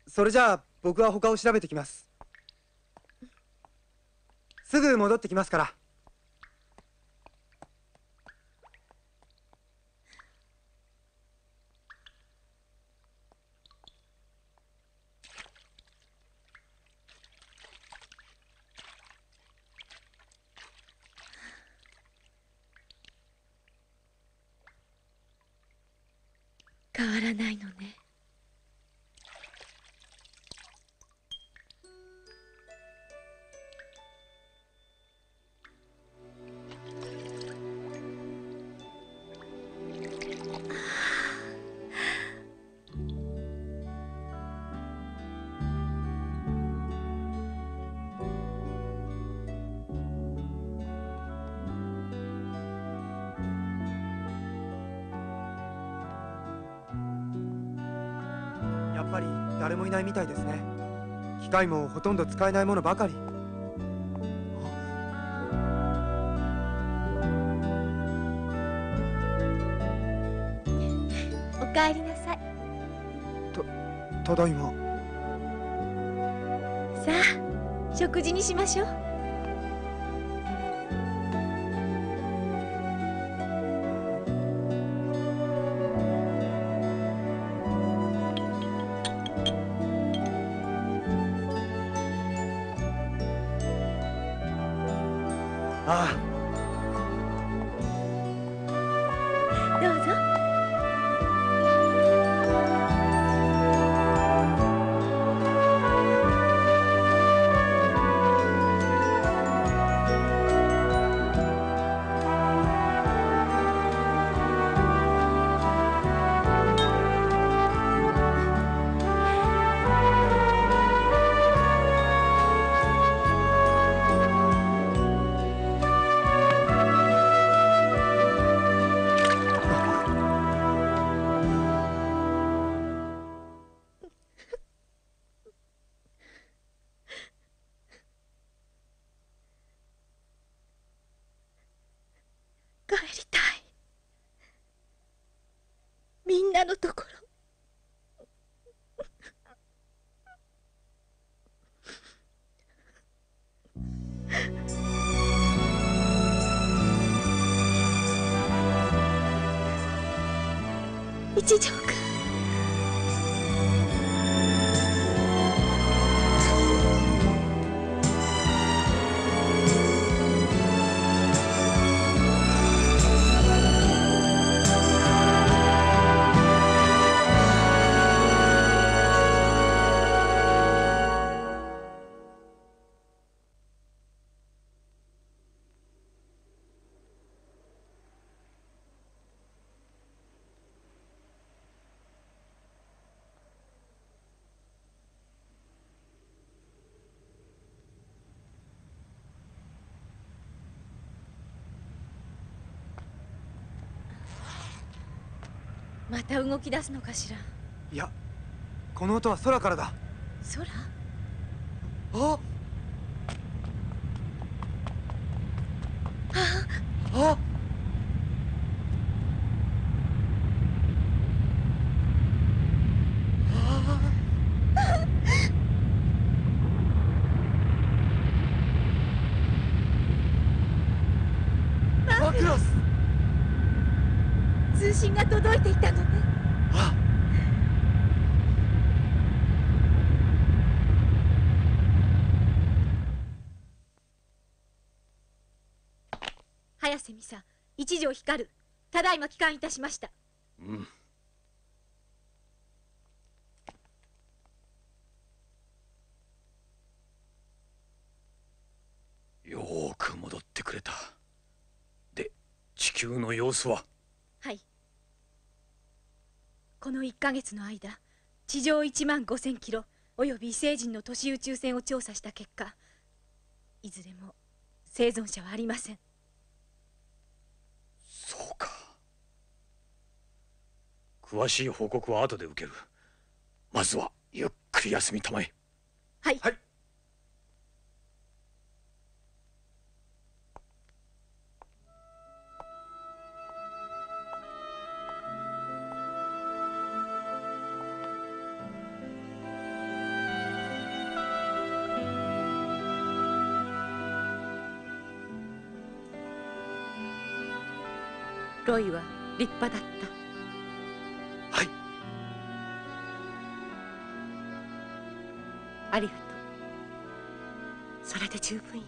それじゃあ僕は他を調べてきます。すぐ戻ってきますから。 変わらないのね。 やっぱり誰もいないみたいですね。機械もほとんど使えないものばかり。 おかえりなさい。 ただいま。 さあ、食事にしましょう。 ああ。 どうぞ。帰りたい。みんなのところ。一条君。また動き出すのかしら。 いや、この音は空からだ。 空？ あああ。マクロス。 通信が届いていたのね。 あ早瀬美沙、一条光、ただいま帰還いたしました。 うん。よーく戻ってくれた。で、地球の様子は？ はい。このいっかげつの間、地上いちまんごせんキロおよび異星人の都市宇宙船を調査した結果、いずれも生存者はありません。 そうか。詳しい報告は後で受ける。まずはゆっくり休みたまえ。 はい。 はい。 ロイは立派だった。 はい。 ありがとう。それで十分よ。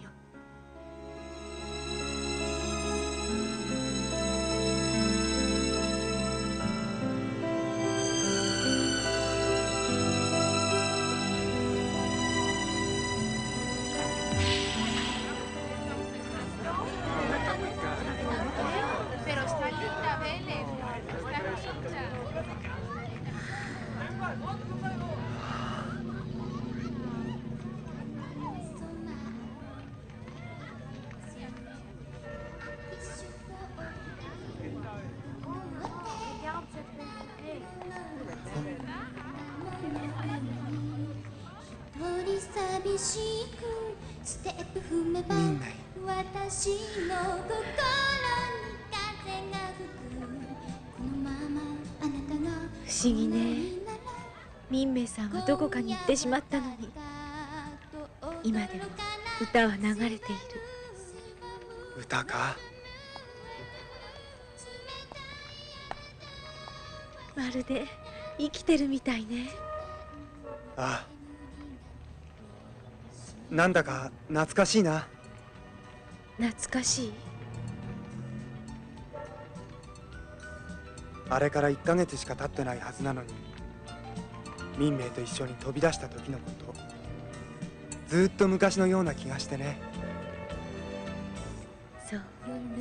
不思議ね。民明さんはどこかに行ってしまったのに、今でも歌は流れている。 歌か。 まるで生きてるみたいね。 ああ、なんだか懐かしいな。 懐かしい。 あれからいっかげつしか経ってないはずなのに、民明と一緒に飛び出した時のこと、ずっと昔のような気がしてね。 そう。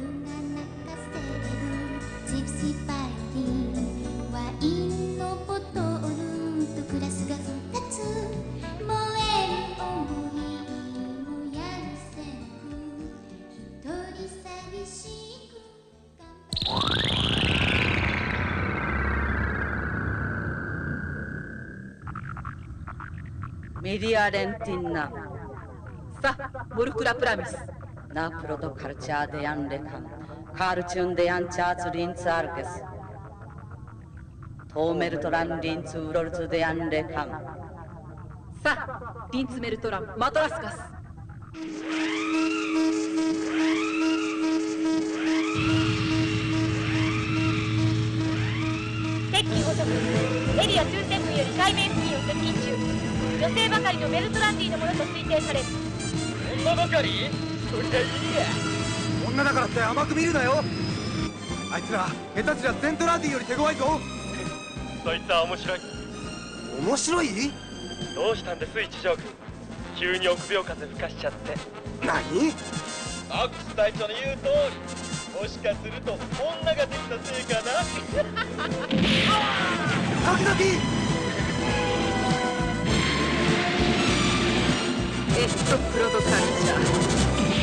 ワインのボトルとグラスがふたつ、燃える想いをやるせなく、一人寂しく。 メディアレンティンナさモルクラプラミスナプロトカルチャーデヤンレカンカルチュンデヤンチャーツリンツアルケストーメルトランリンツウロルツデヤンレカンさリンツメルトランマトラスカス敵機捕捉エリア中線部より海面付近を接近中。女性ばかりのメルトランディのものと推定される。 女ばかり？そりゃいいや。 女だからって甘く見るなよ。あいつら下手すりゃゼントラディより手強いぞ。 そいつは面白い。 面白い？ どうしたんです一条君。急に臆病風吹かしちゃって。 何？ アックス隊長の言う通り、もしかすると女ができたせいかな。 時々 エストプロトカルチャー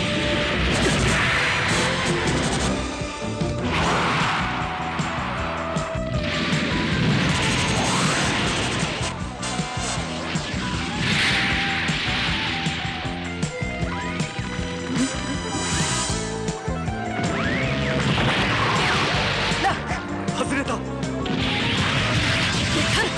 外れた。 カルチャー。 「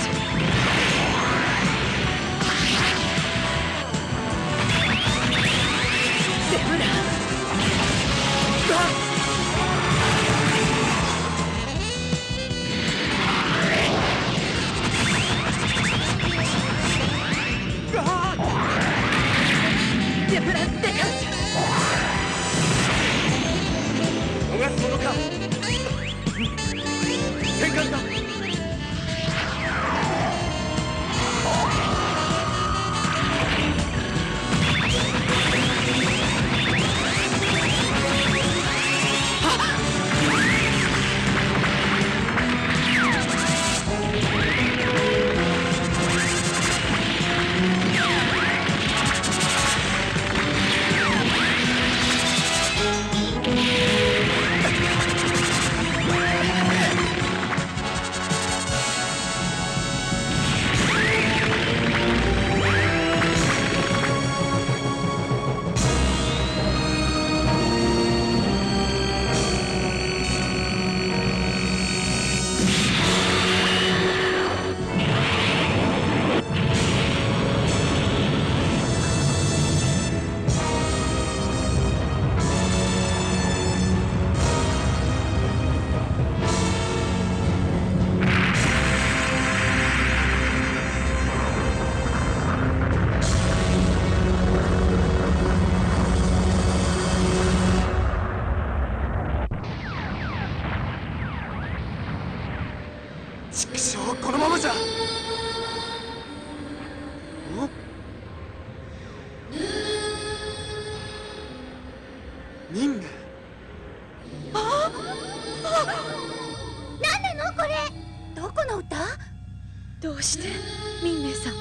うして民明さんは。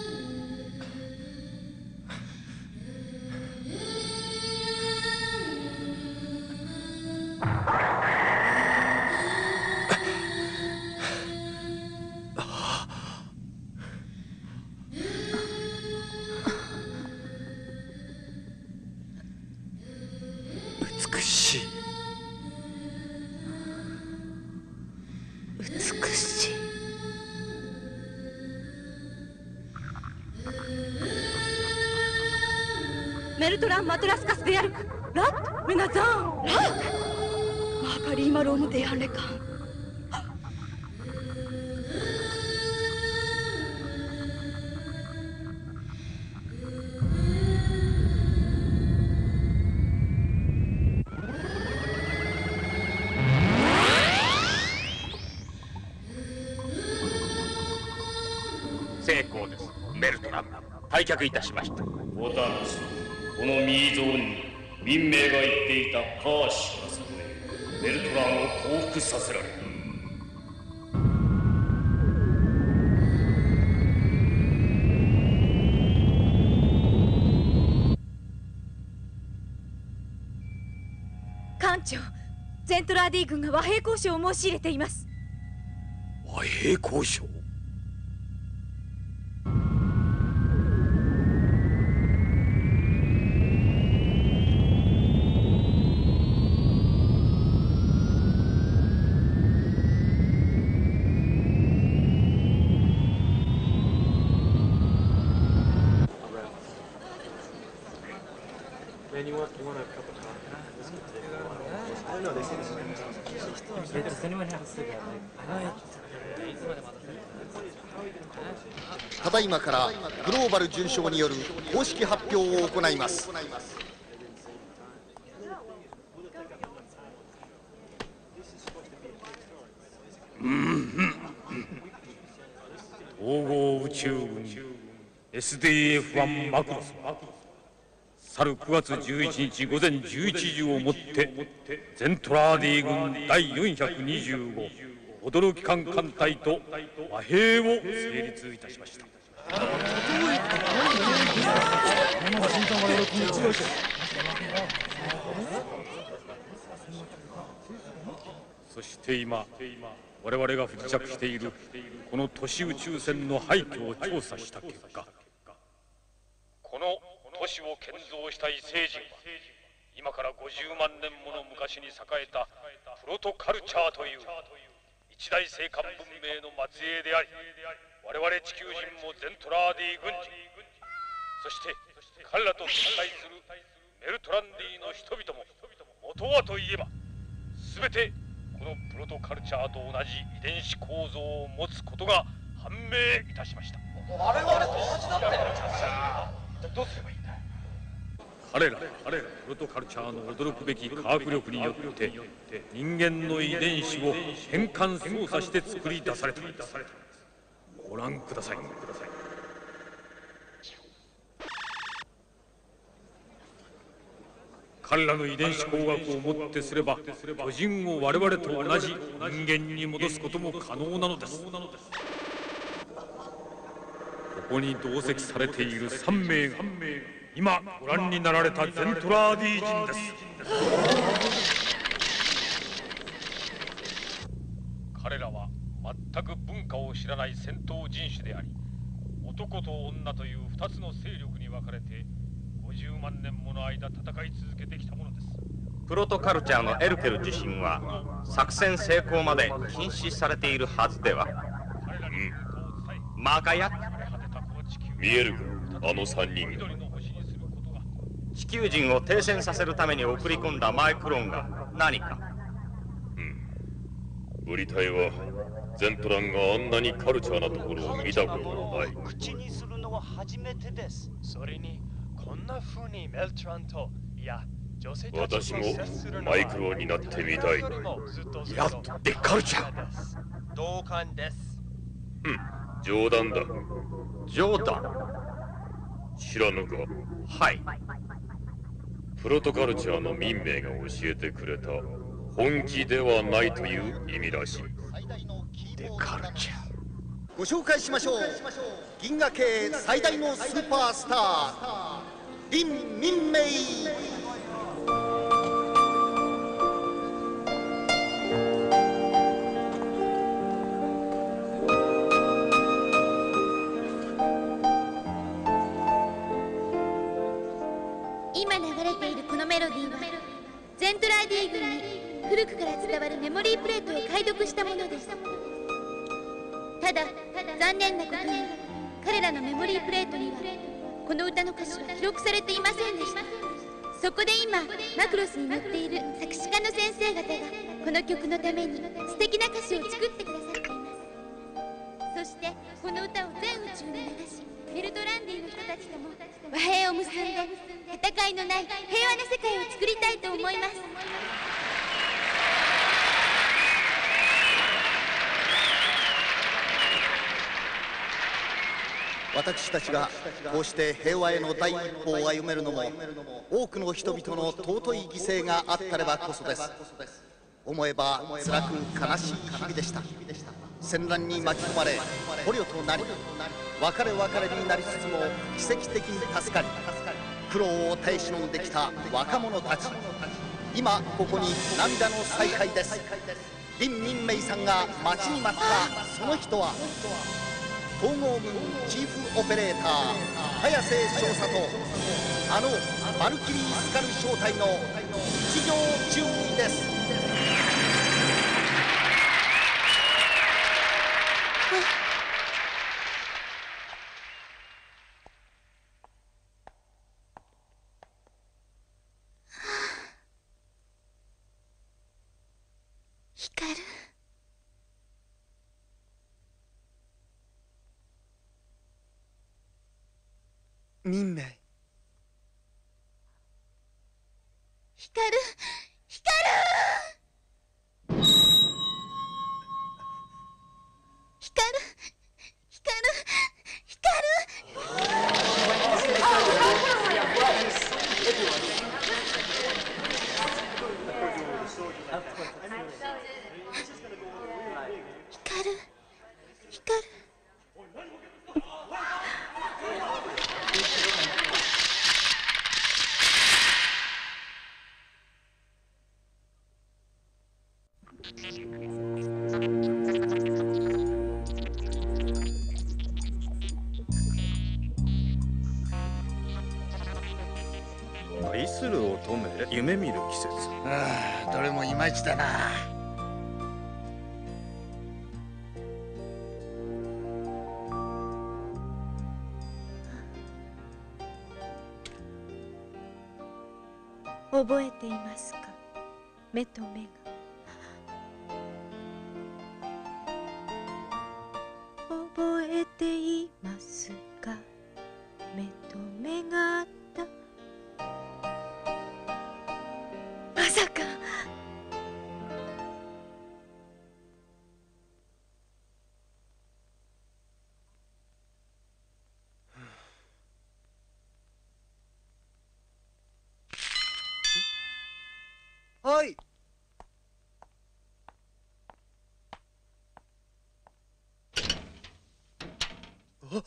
美しい。 美しい。 メルトラン・マトラスカス・デヤルクラッメナザーンラッマーカリーマローム・デヤンレカン。 成功です。メルトラン、退却いたしました。 ボタンチ、このミーゾーンに民名が言っていたカーシがそこへメルトランを降伏させられる。 艦長、ゼントラーディ軍が和平交渉を申し入れています。 和平交渉？ ただいまからグローバル准将による公式発表を行います。 統合宇宙軍 エスディーエフワン マクロスは去るくがつじゅういちにち午前じゅういちじをもってゼントラーディ軍だいよんひゃくにじゅうご驚き艦艦隊と和平を成立いたしました。そして今我々が不時着しているこの都市宇宙船の廃墟を調査した結果、この都市を建造した異星人は今からごじゅうまんねんもの昔に栄えたプロトカルチャーという一大星間文明の末裔であり、我々地球人もゼントラーディ軍人、そして彼らと敵対するメルトランディの人々も元はといえば全てこのプロトカルチャーと同じ遺伝子構造を持つことが判明いたしました。 我々と同じだったよ。どうすればいいんだ。 彼ら彼らプロトカルチャーの驚くべき科学力によって人間の遺伝子を変換操作して作り出された。ご覧ください。彼らの遺伝子工学をもってすれば巨人を我々と同じ人間に戻すことも可能なのです。ここに同席されているさんめいが今ご覧になられたゼントラーディ人です。彼らは全く文化を知らない戦闘人種であり、男と女という二つの勢力に分かれてごじゅうまんねんもの間戦い続けてきたものです。 プロトカルチャーのエルケル自身は作戦成功まで禁止されているはずでは。うん、マーカヤ見えるか、あの三人が地球人を停戦させるために送り込んだマイクロンが何か。 うん、ブリ隊はゼントランがあんなにカルチャーなところを見たことがない。 口にするのは初めてです。それにこんな風にメルトランと、いや女性たちと接するのはマイクロになってみたい。 やっとデカルチャー。 同感です。 うん、冗談だ。 冗談？ 知らぬか。 はい。 プロトカルチャーの民名が教えてくれた本気ではないという意味らしい。 デカルチャー。 ご紹介しましょう。銀河系最大のスーパースター、リン・ミンメイ。 今流れているこのメロディーはゼントラディ軍に古くから伝わるメモリープレートを解読したものです。ただ残念なことに彼らのメモリープレートにはこの歌の歌詞は記録されていませんでした。そこで今マクロスに乗っている作詞家の先生方がこの曲のために素敵な歌詞を作ってくださっています。そしてこの歌を全宇宙に流しメルトランディの人たちとも和平を結んで戦いのない平和な世界を作りたいと思います。 私たちがこうして平和への第一歩を歩めるのも多くの人々の尊い犠牲があったればこそです。思えば辛く悲しい日々でした。戦乱に巻き込まれ捕虜となり別れ別れになりつつも奇跡的に助かり苦労を耐え忍んできた若者たち。今ここに涙の再会です。リン・ミンメイさんが待ちに待ったその人は統合軍チーフオペレーター早瀬少佐とあのマルキリースカル小隊の一条中尉です。 光る。 ミンメイ。 光る光る光る光る光る光る。 愛する乙女、夢見る季節。 ああ、どれもいまいちだな。 覚えていますか、目と目が。覚えていますか、目と目があった。まさか。 はい。あ、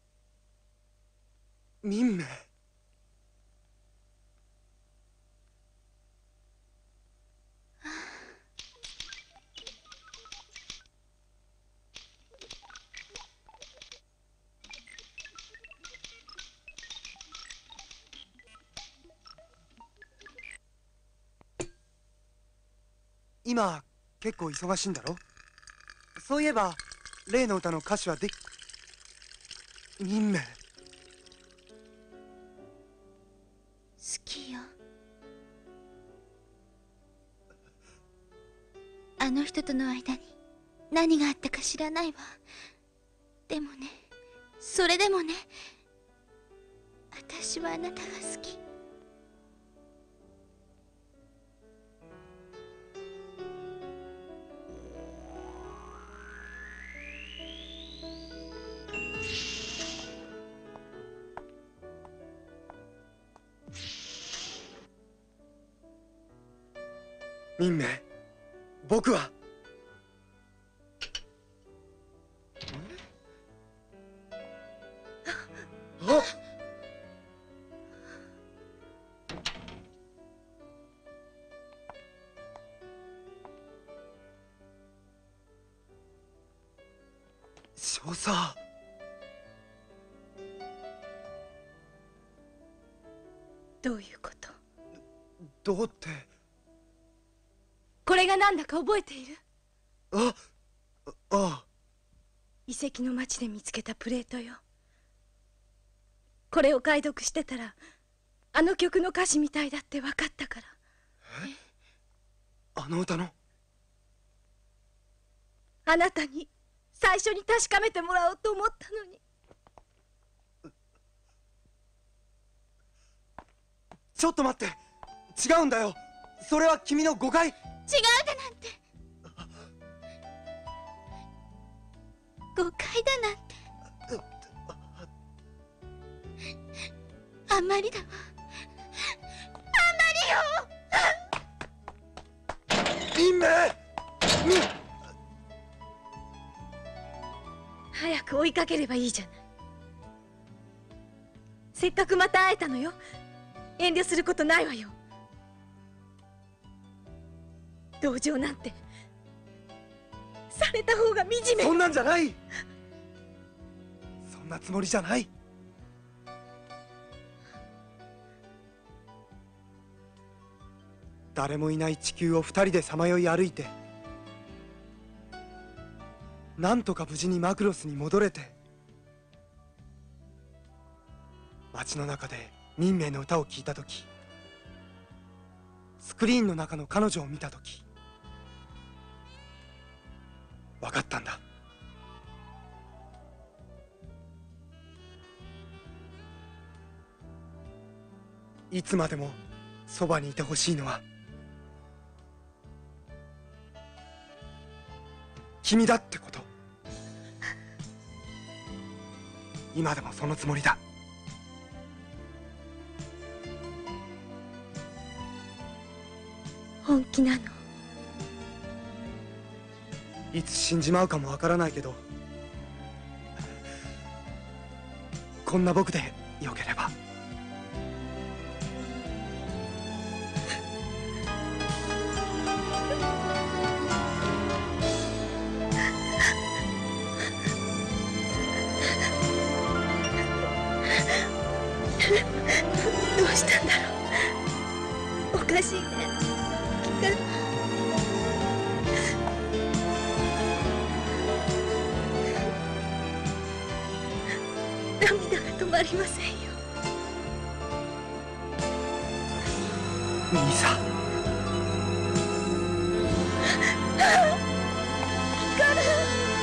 ミンメイ。今結構忙しいんだろ。そういえば例の歌の歌詞はでき。ミンメイ。 好きよ。あの人との間に何があったか知らないわ。でもね、それでもね、私はあなたが好き。 ミンメイ、僕はさあ。 どういうこと？ どうって。 これが何だか覚えている？ あ、ああ。 遺跡の町で見つけたプレートよ。これを解読してたらあの曲の歌詞みたいだって分かったから。 え？あの歌の？ あなたに最初に確かめてもらおうと思ったのに。 ちょっと待って、違うんだよ。それは君の誤解。違うだなんて、誤解だなんて、あんまりだわ、あんまりよ。 民名、み早く追いかければいいじゃない。せっかくまた会えたのよ。遠慮することないわよ。同情なんてされた方が惨め。 そんなんじゃない。そんなつもりじゃない。誰もいない地球を二人でさまよい歩いて、なんとか無事にマクロスに戻れて、街の中で民名の歌を聴いたとき、スクリーンの中の彼女を見たとき、分かったんだ。いつまでもそばにいてほしいのは君だってこと。今でもそのつもりだ。 本気なの？ いつ死んじまうかもわからないけど、こんな僕でよければ。 どうしたんだろう。おかしいね。涙が止まりませんよ。 ミサ。 ヒカル。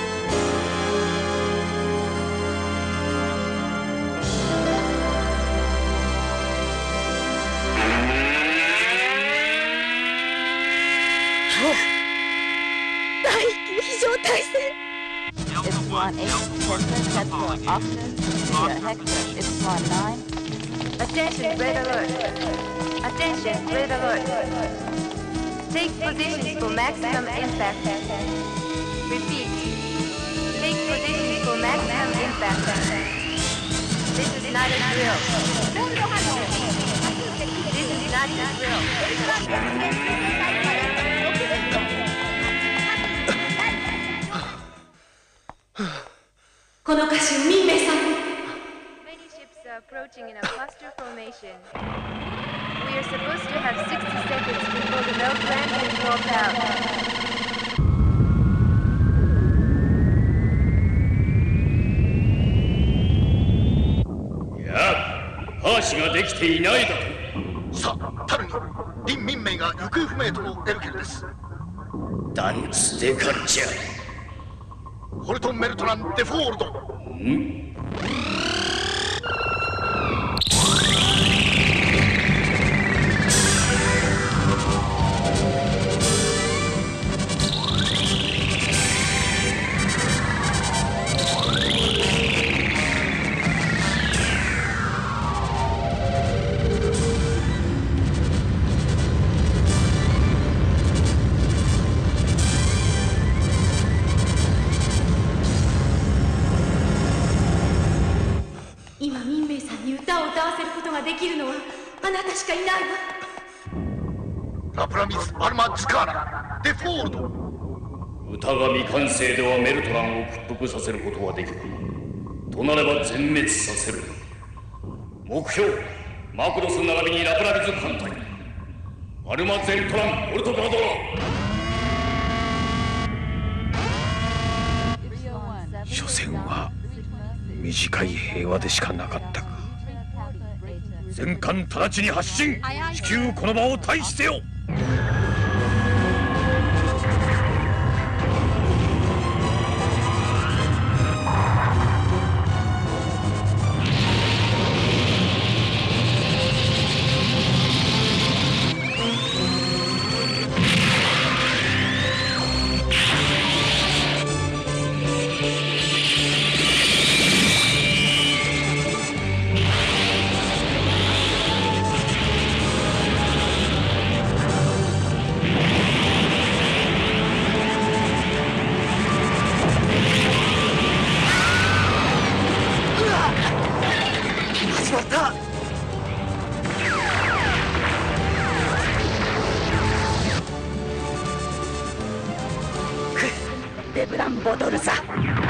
大気非常態勢。 Epsilon eight, Tesla, Tesla, Austin, Sophia, Hector, Epsilon nine. Attention, red alert. Attention, red alert. Take positions for maximum impact. Repeat. Take positions for maximum impact. This is not a drill. This is not a drill. この歌詞を民名さんに。 Many ships are approaching in a cluster formation. We are supposed to have sixty seconds before the Meltlans is dropped out. ハーシができていないだと。 さあ、タルにリン・ミンメイが行方不明とのエルケルです。 ダンスデカルチャー。 ホルトン・メルトラン・デフォールド。 ん？ 今民名さんに歌を歌わせることができるのはあなたしかいないわ。 ラプラミス・アルマ・ズカーナ・デフォールド。 歌が未完成ではメルトランを屈服させることはできない。となれば全滅させる。目標マクロス並びにラプラビズ艦隊、アルマ・ゼントラン・オルトガードラ。 所詮は短い平和でしかなかったか。全艦直ちに発進。至急この場を退避せよ。 デブランボトルさ。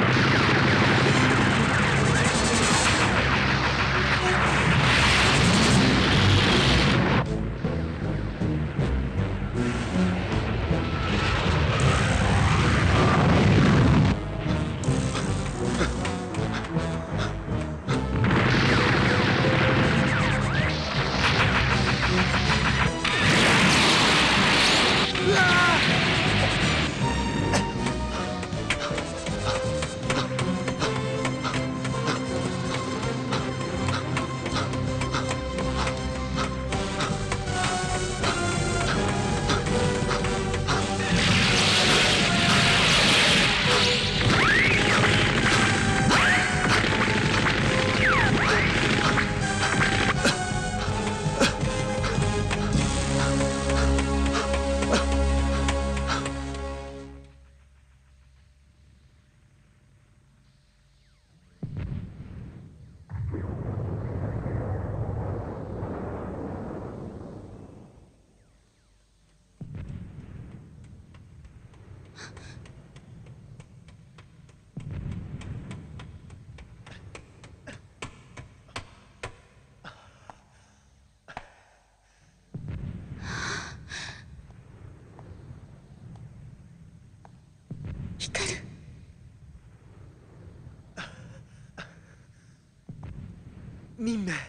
任命。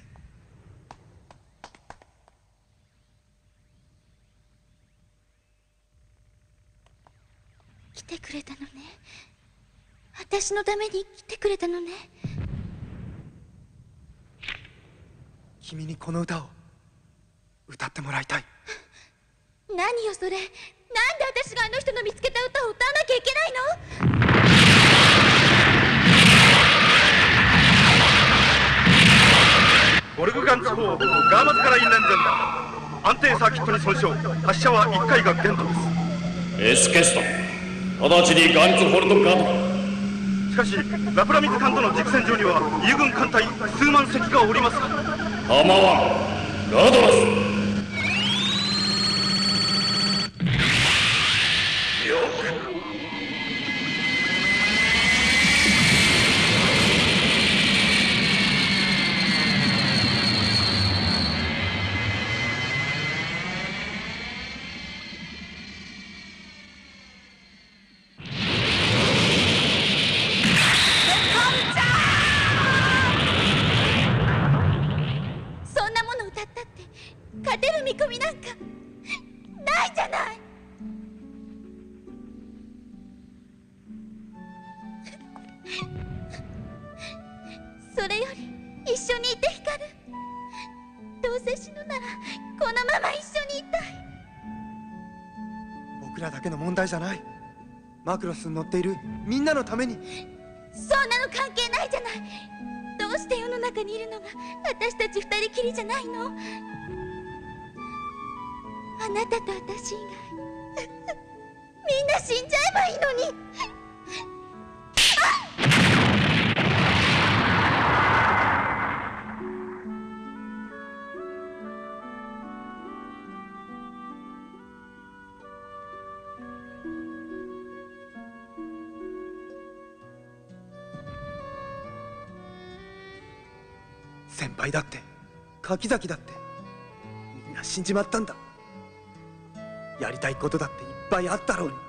来てくれたのね。私のために来てくれたのね。 君にこの歌を歌ってもらいたい。 何よそれ。なんで私があの人の見つけた歌を歌わなきゃいけないの？ ゴルグガンツ砲ガーマズから因縁前だ。安定サーキットに損傷。発射はいっかいが限度です。エスケスト直ちにガンツホルトガードだ。しかしラプラミズ艦との軸線上には友軍艦隊数万隻がおります。 構わん。ガードラス。よくそれより一緒にいて光る。どうせ死ぬならこのまま一緒にいたい。 僕らだけの問題じゃない。マクロスに乗っているみんなのために。 そんなの関係ないじゃない。どうして世の中にいるのが私たち二人きりじゃないの？あなたと私以外みんな死んじゃえばいいのに。 先輩だって柿崎だってみんな死んじまったんだ。やりたいことだっていっぱいあったろうに。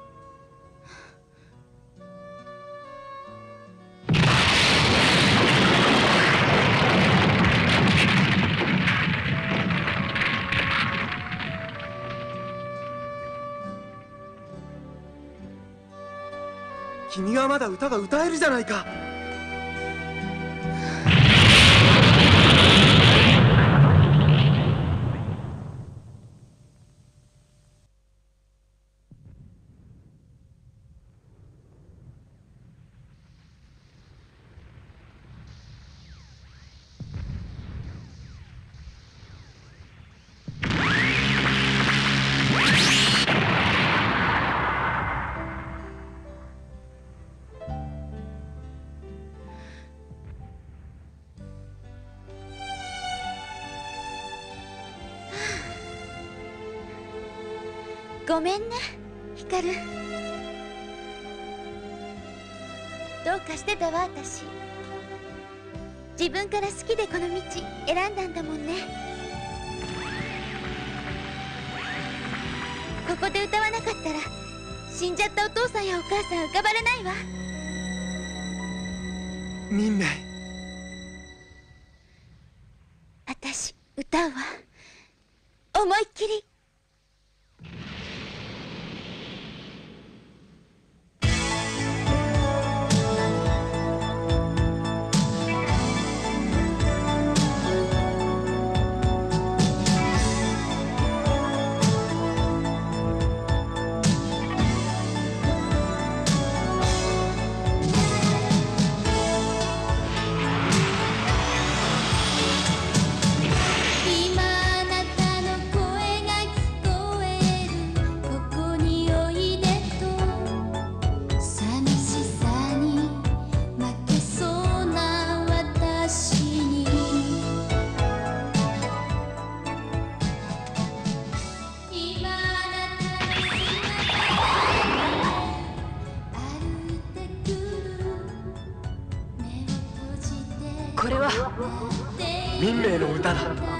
君はまだ歌が歌えるじゃないか。 ごめんね、ヒカル。どうかしてたわ、私。自分から好きでこの道選んだんだもんね。ここで歌わなかったら死んじゃったお父さんやお母さん浮かばれないわ。 ミンメイ、 私歌うわ、思いっきり。 これは民名の歌だ。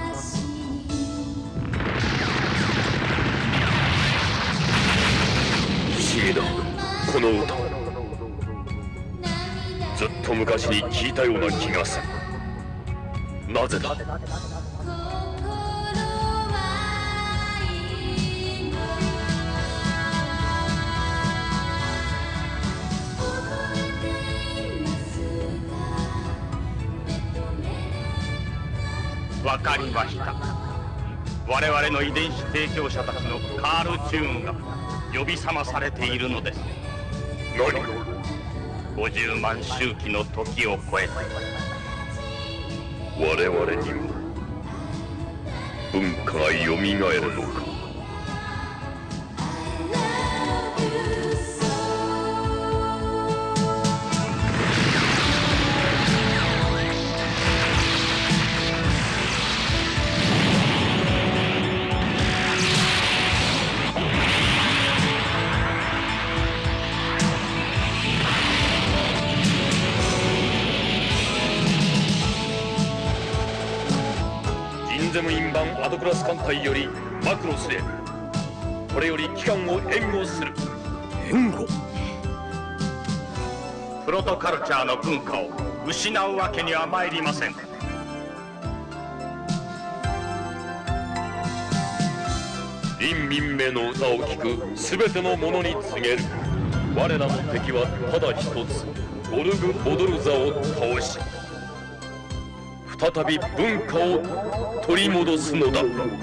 不思議だ、この歌。ずっと昔に聞いたような気がする。なぜだ？ わかりました。我々の遺伝子提供者たちのカールチューンが呼び覚まされているのです。 何？ ごじゅうまん周期の時を超えて我々にも文化がよみがえるのか。ゼムイン版アドクラス艦隊よりマクロスへ。これより機関を援護する。 援護？ プロトカルチャーの文化を失うわけには参りません。 リン・ミンメの歌を聴くすべての者に告げる。我らの敵はただ一つ、ゴルグ・ボドルザを倒し再び文化を取り戻すのだ。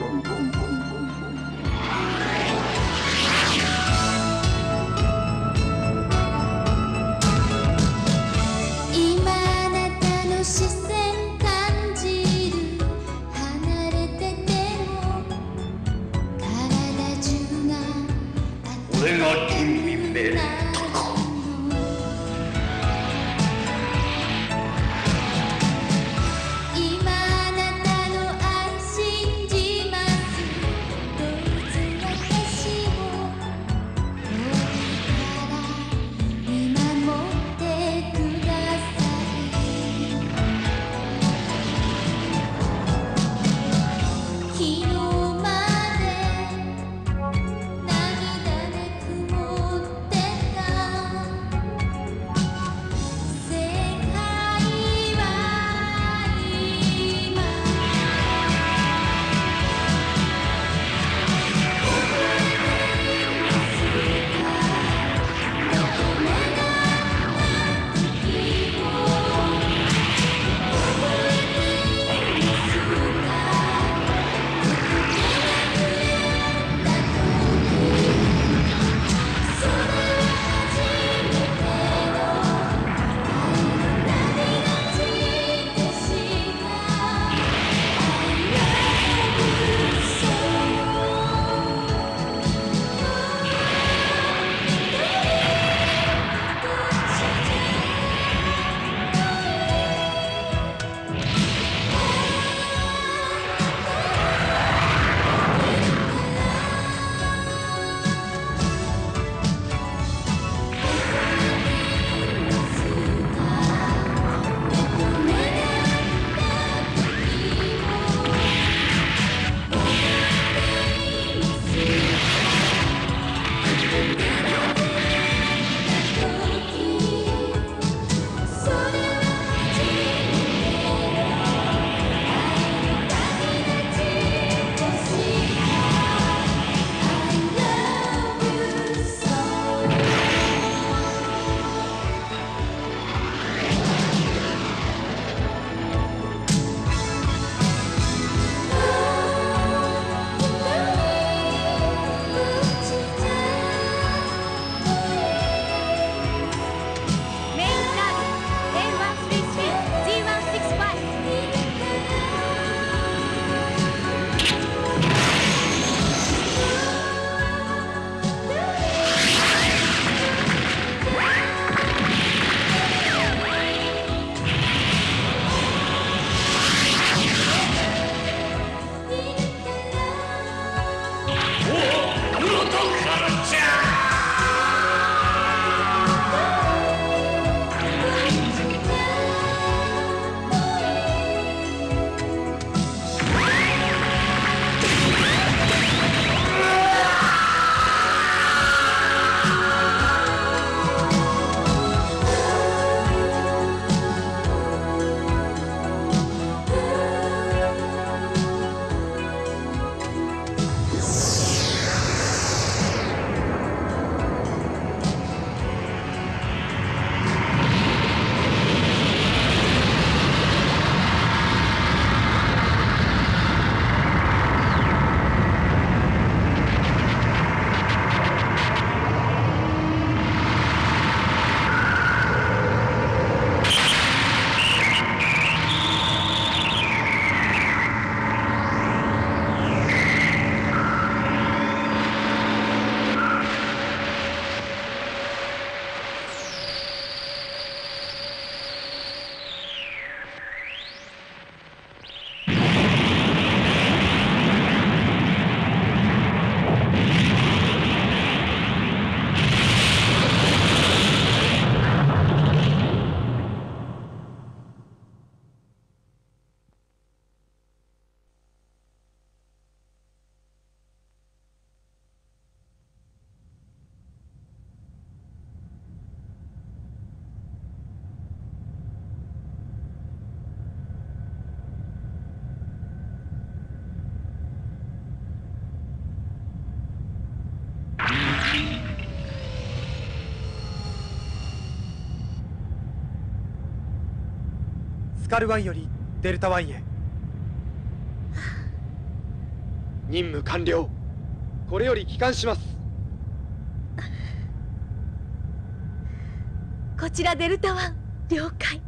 今あなたの視線感じる。離れてても体中が俺がリン・ミンメイ。 カルワンよりデルタワンへ。任務完了。これより帰還します。 こちらデルタワン、了解。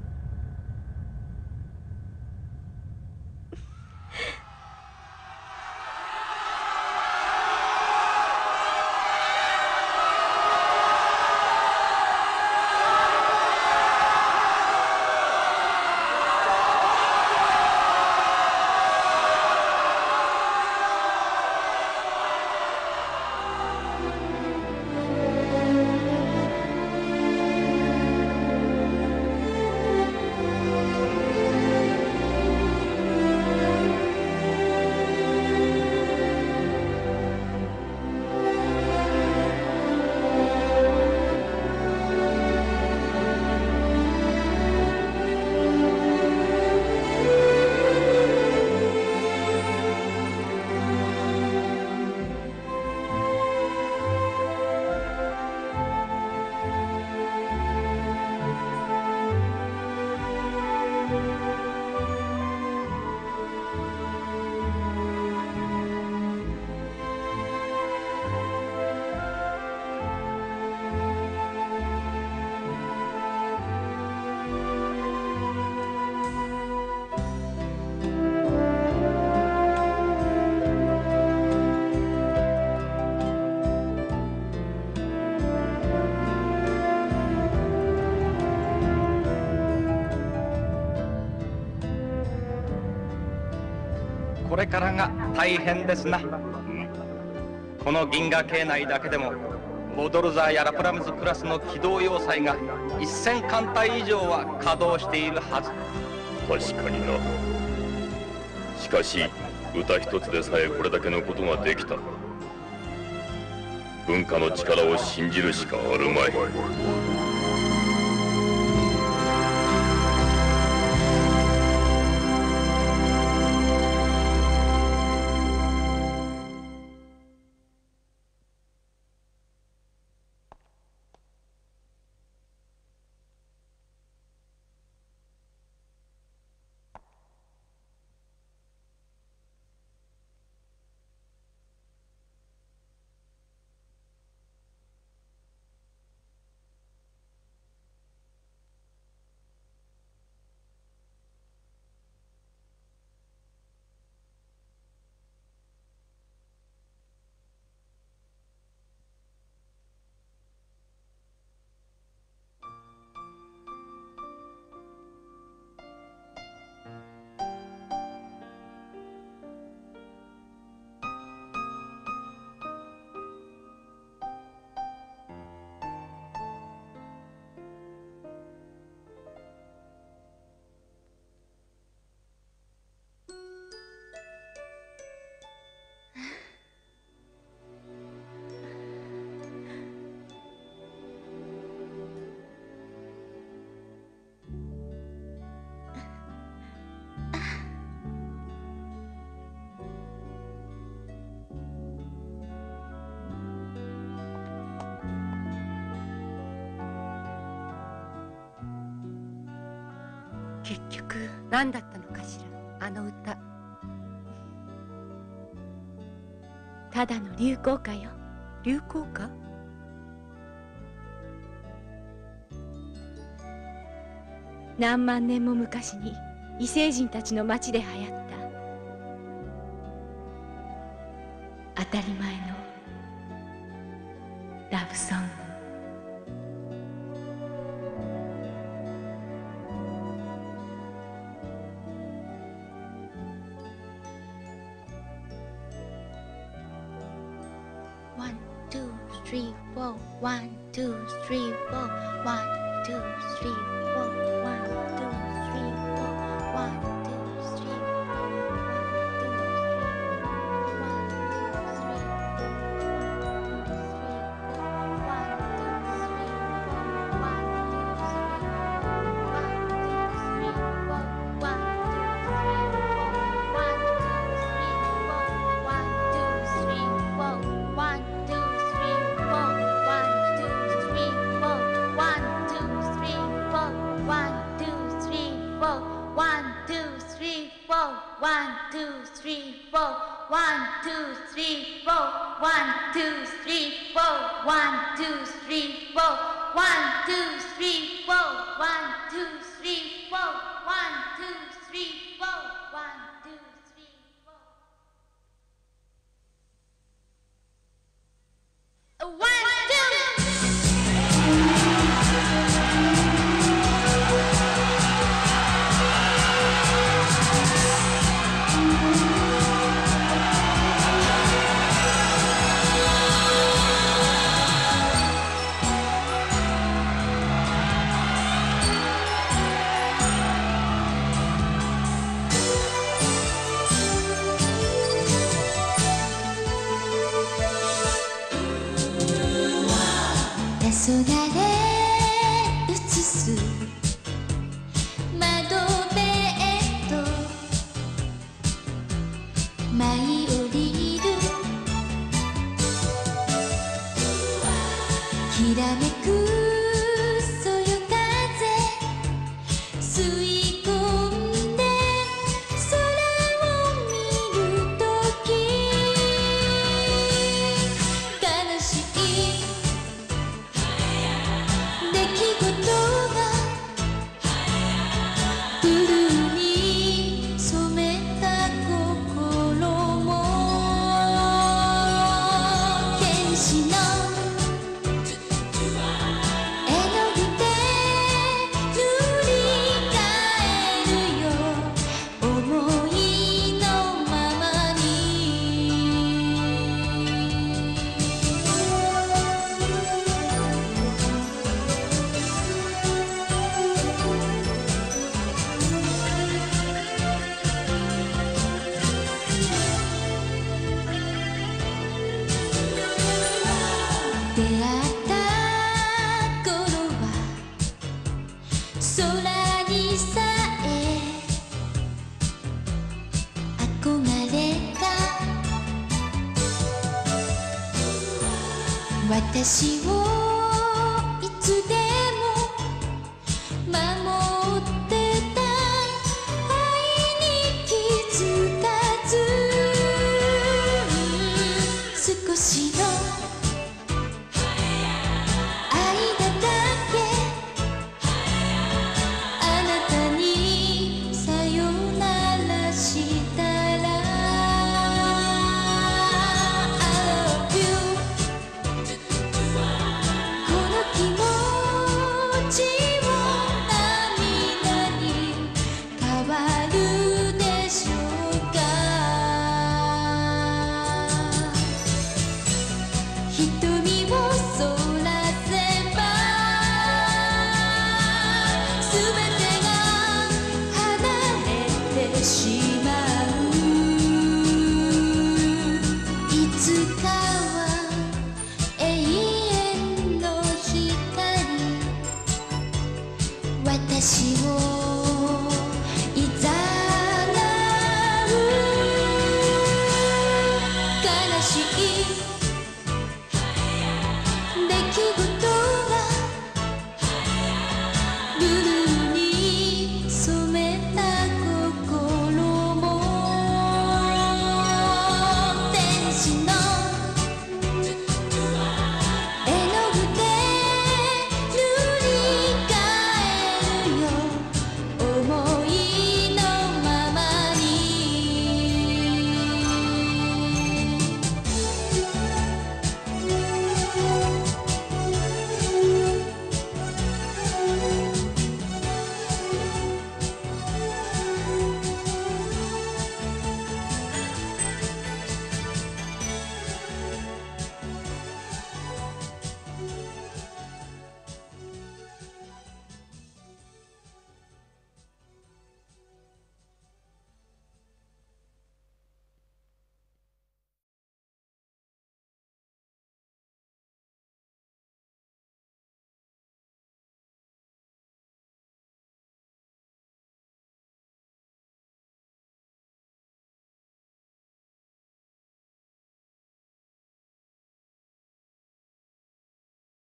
これからが大変ですな。この銀河系内だけでもボドルザーやラプラムズクラスの機動要塞がせん艦隊以上は稼働しているはず。 確かにな。しかし歌一つでさえこれだけのことができた。文化の力を信じるしかあるまい。 結局何だったのかしら、あの歌。 ただの流行歌よ。 流行歌？ 何万年も昔に異星人たちの町で流行った当たり前のラブソング。 One, two, three, four. One, two, three, four. One, two, three, four. One, two, three, four. One, two, three, four. One, two, three, four. One, one, two, three, four, one, two, three, four, one, two, three, four, one, two, three, four, one, two, three, four, one, two, three, four, one, two, three, four, one, two, three, four. One, two.黄昏映す窓辺へと舞い降りるきらめくそよ風吸い込んで空を見るとき悲しい出来事がブルーに染めた心も天使の絵の具で塗り替えるよ思いのままに出会った頃は空にさえ憧れた私を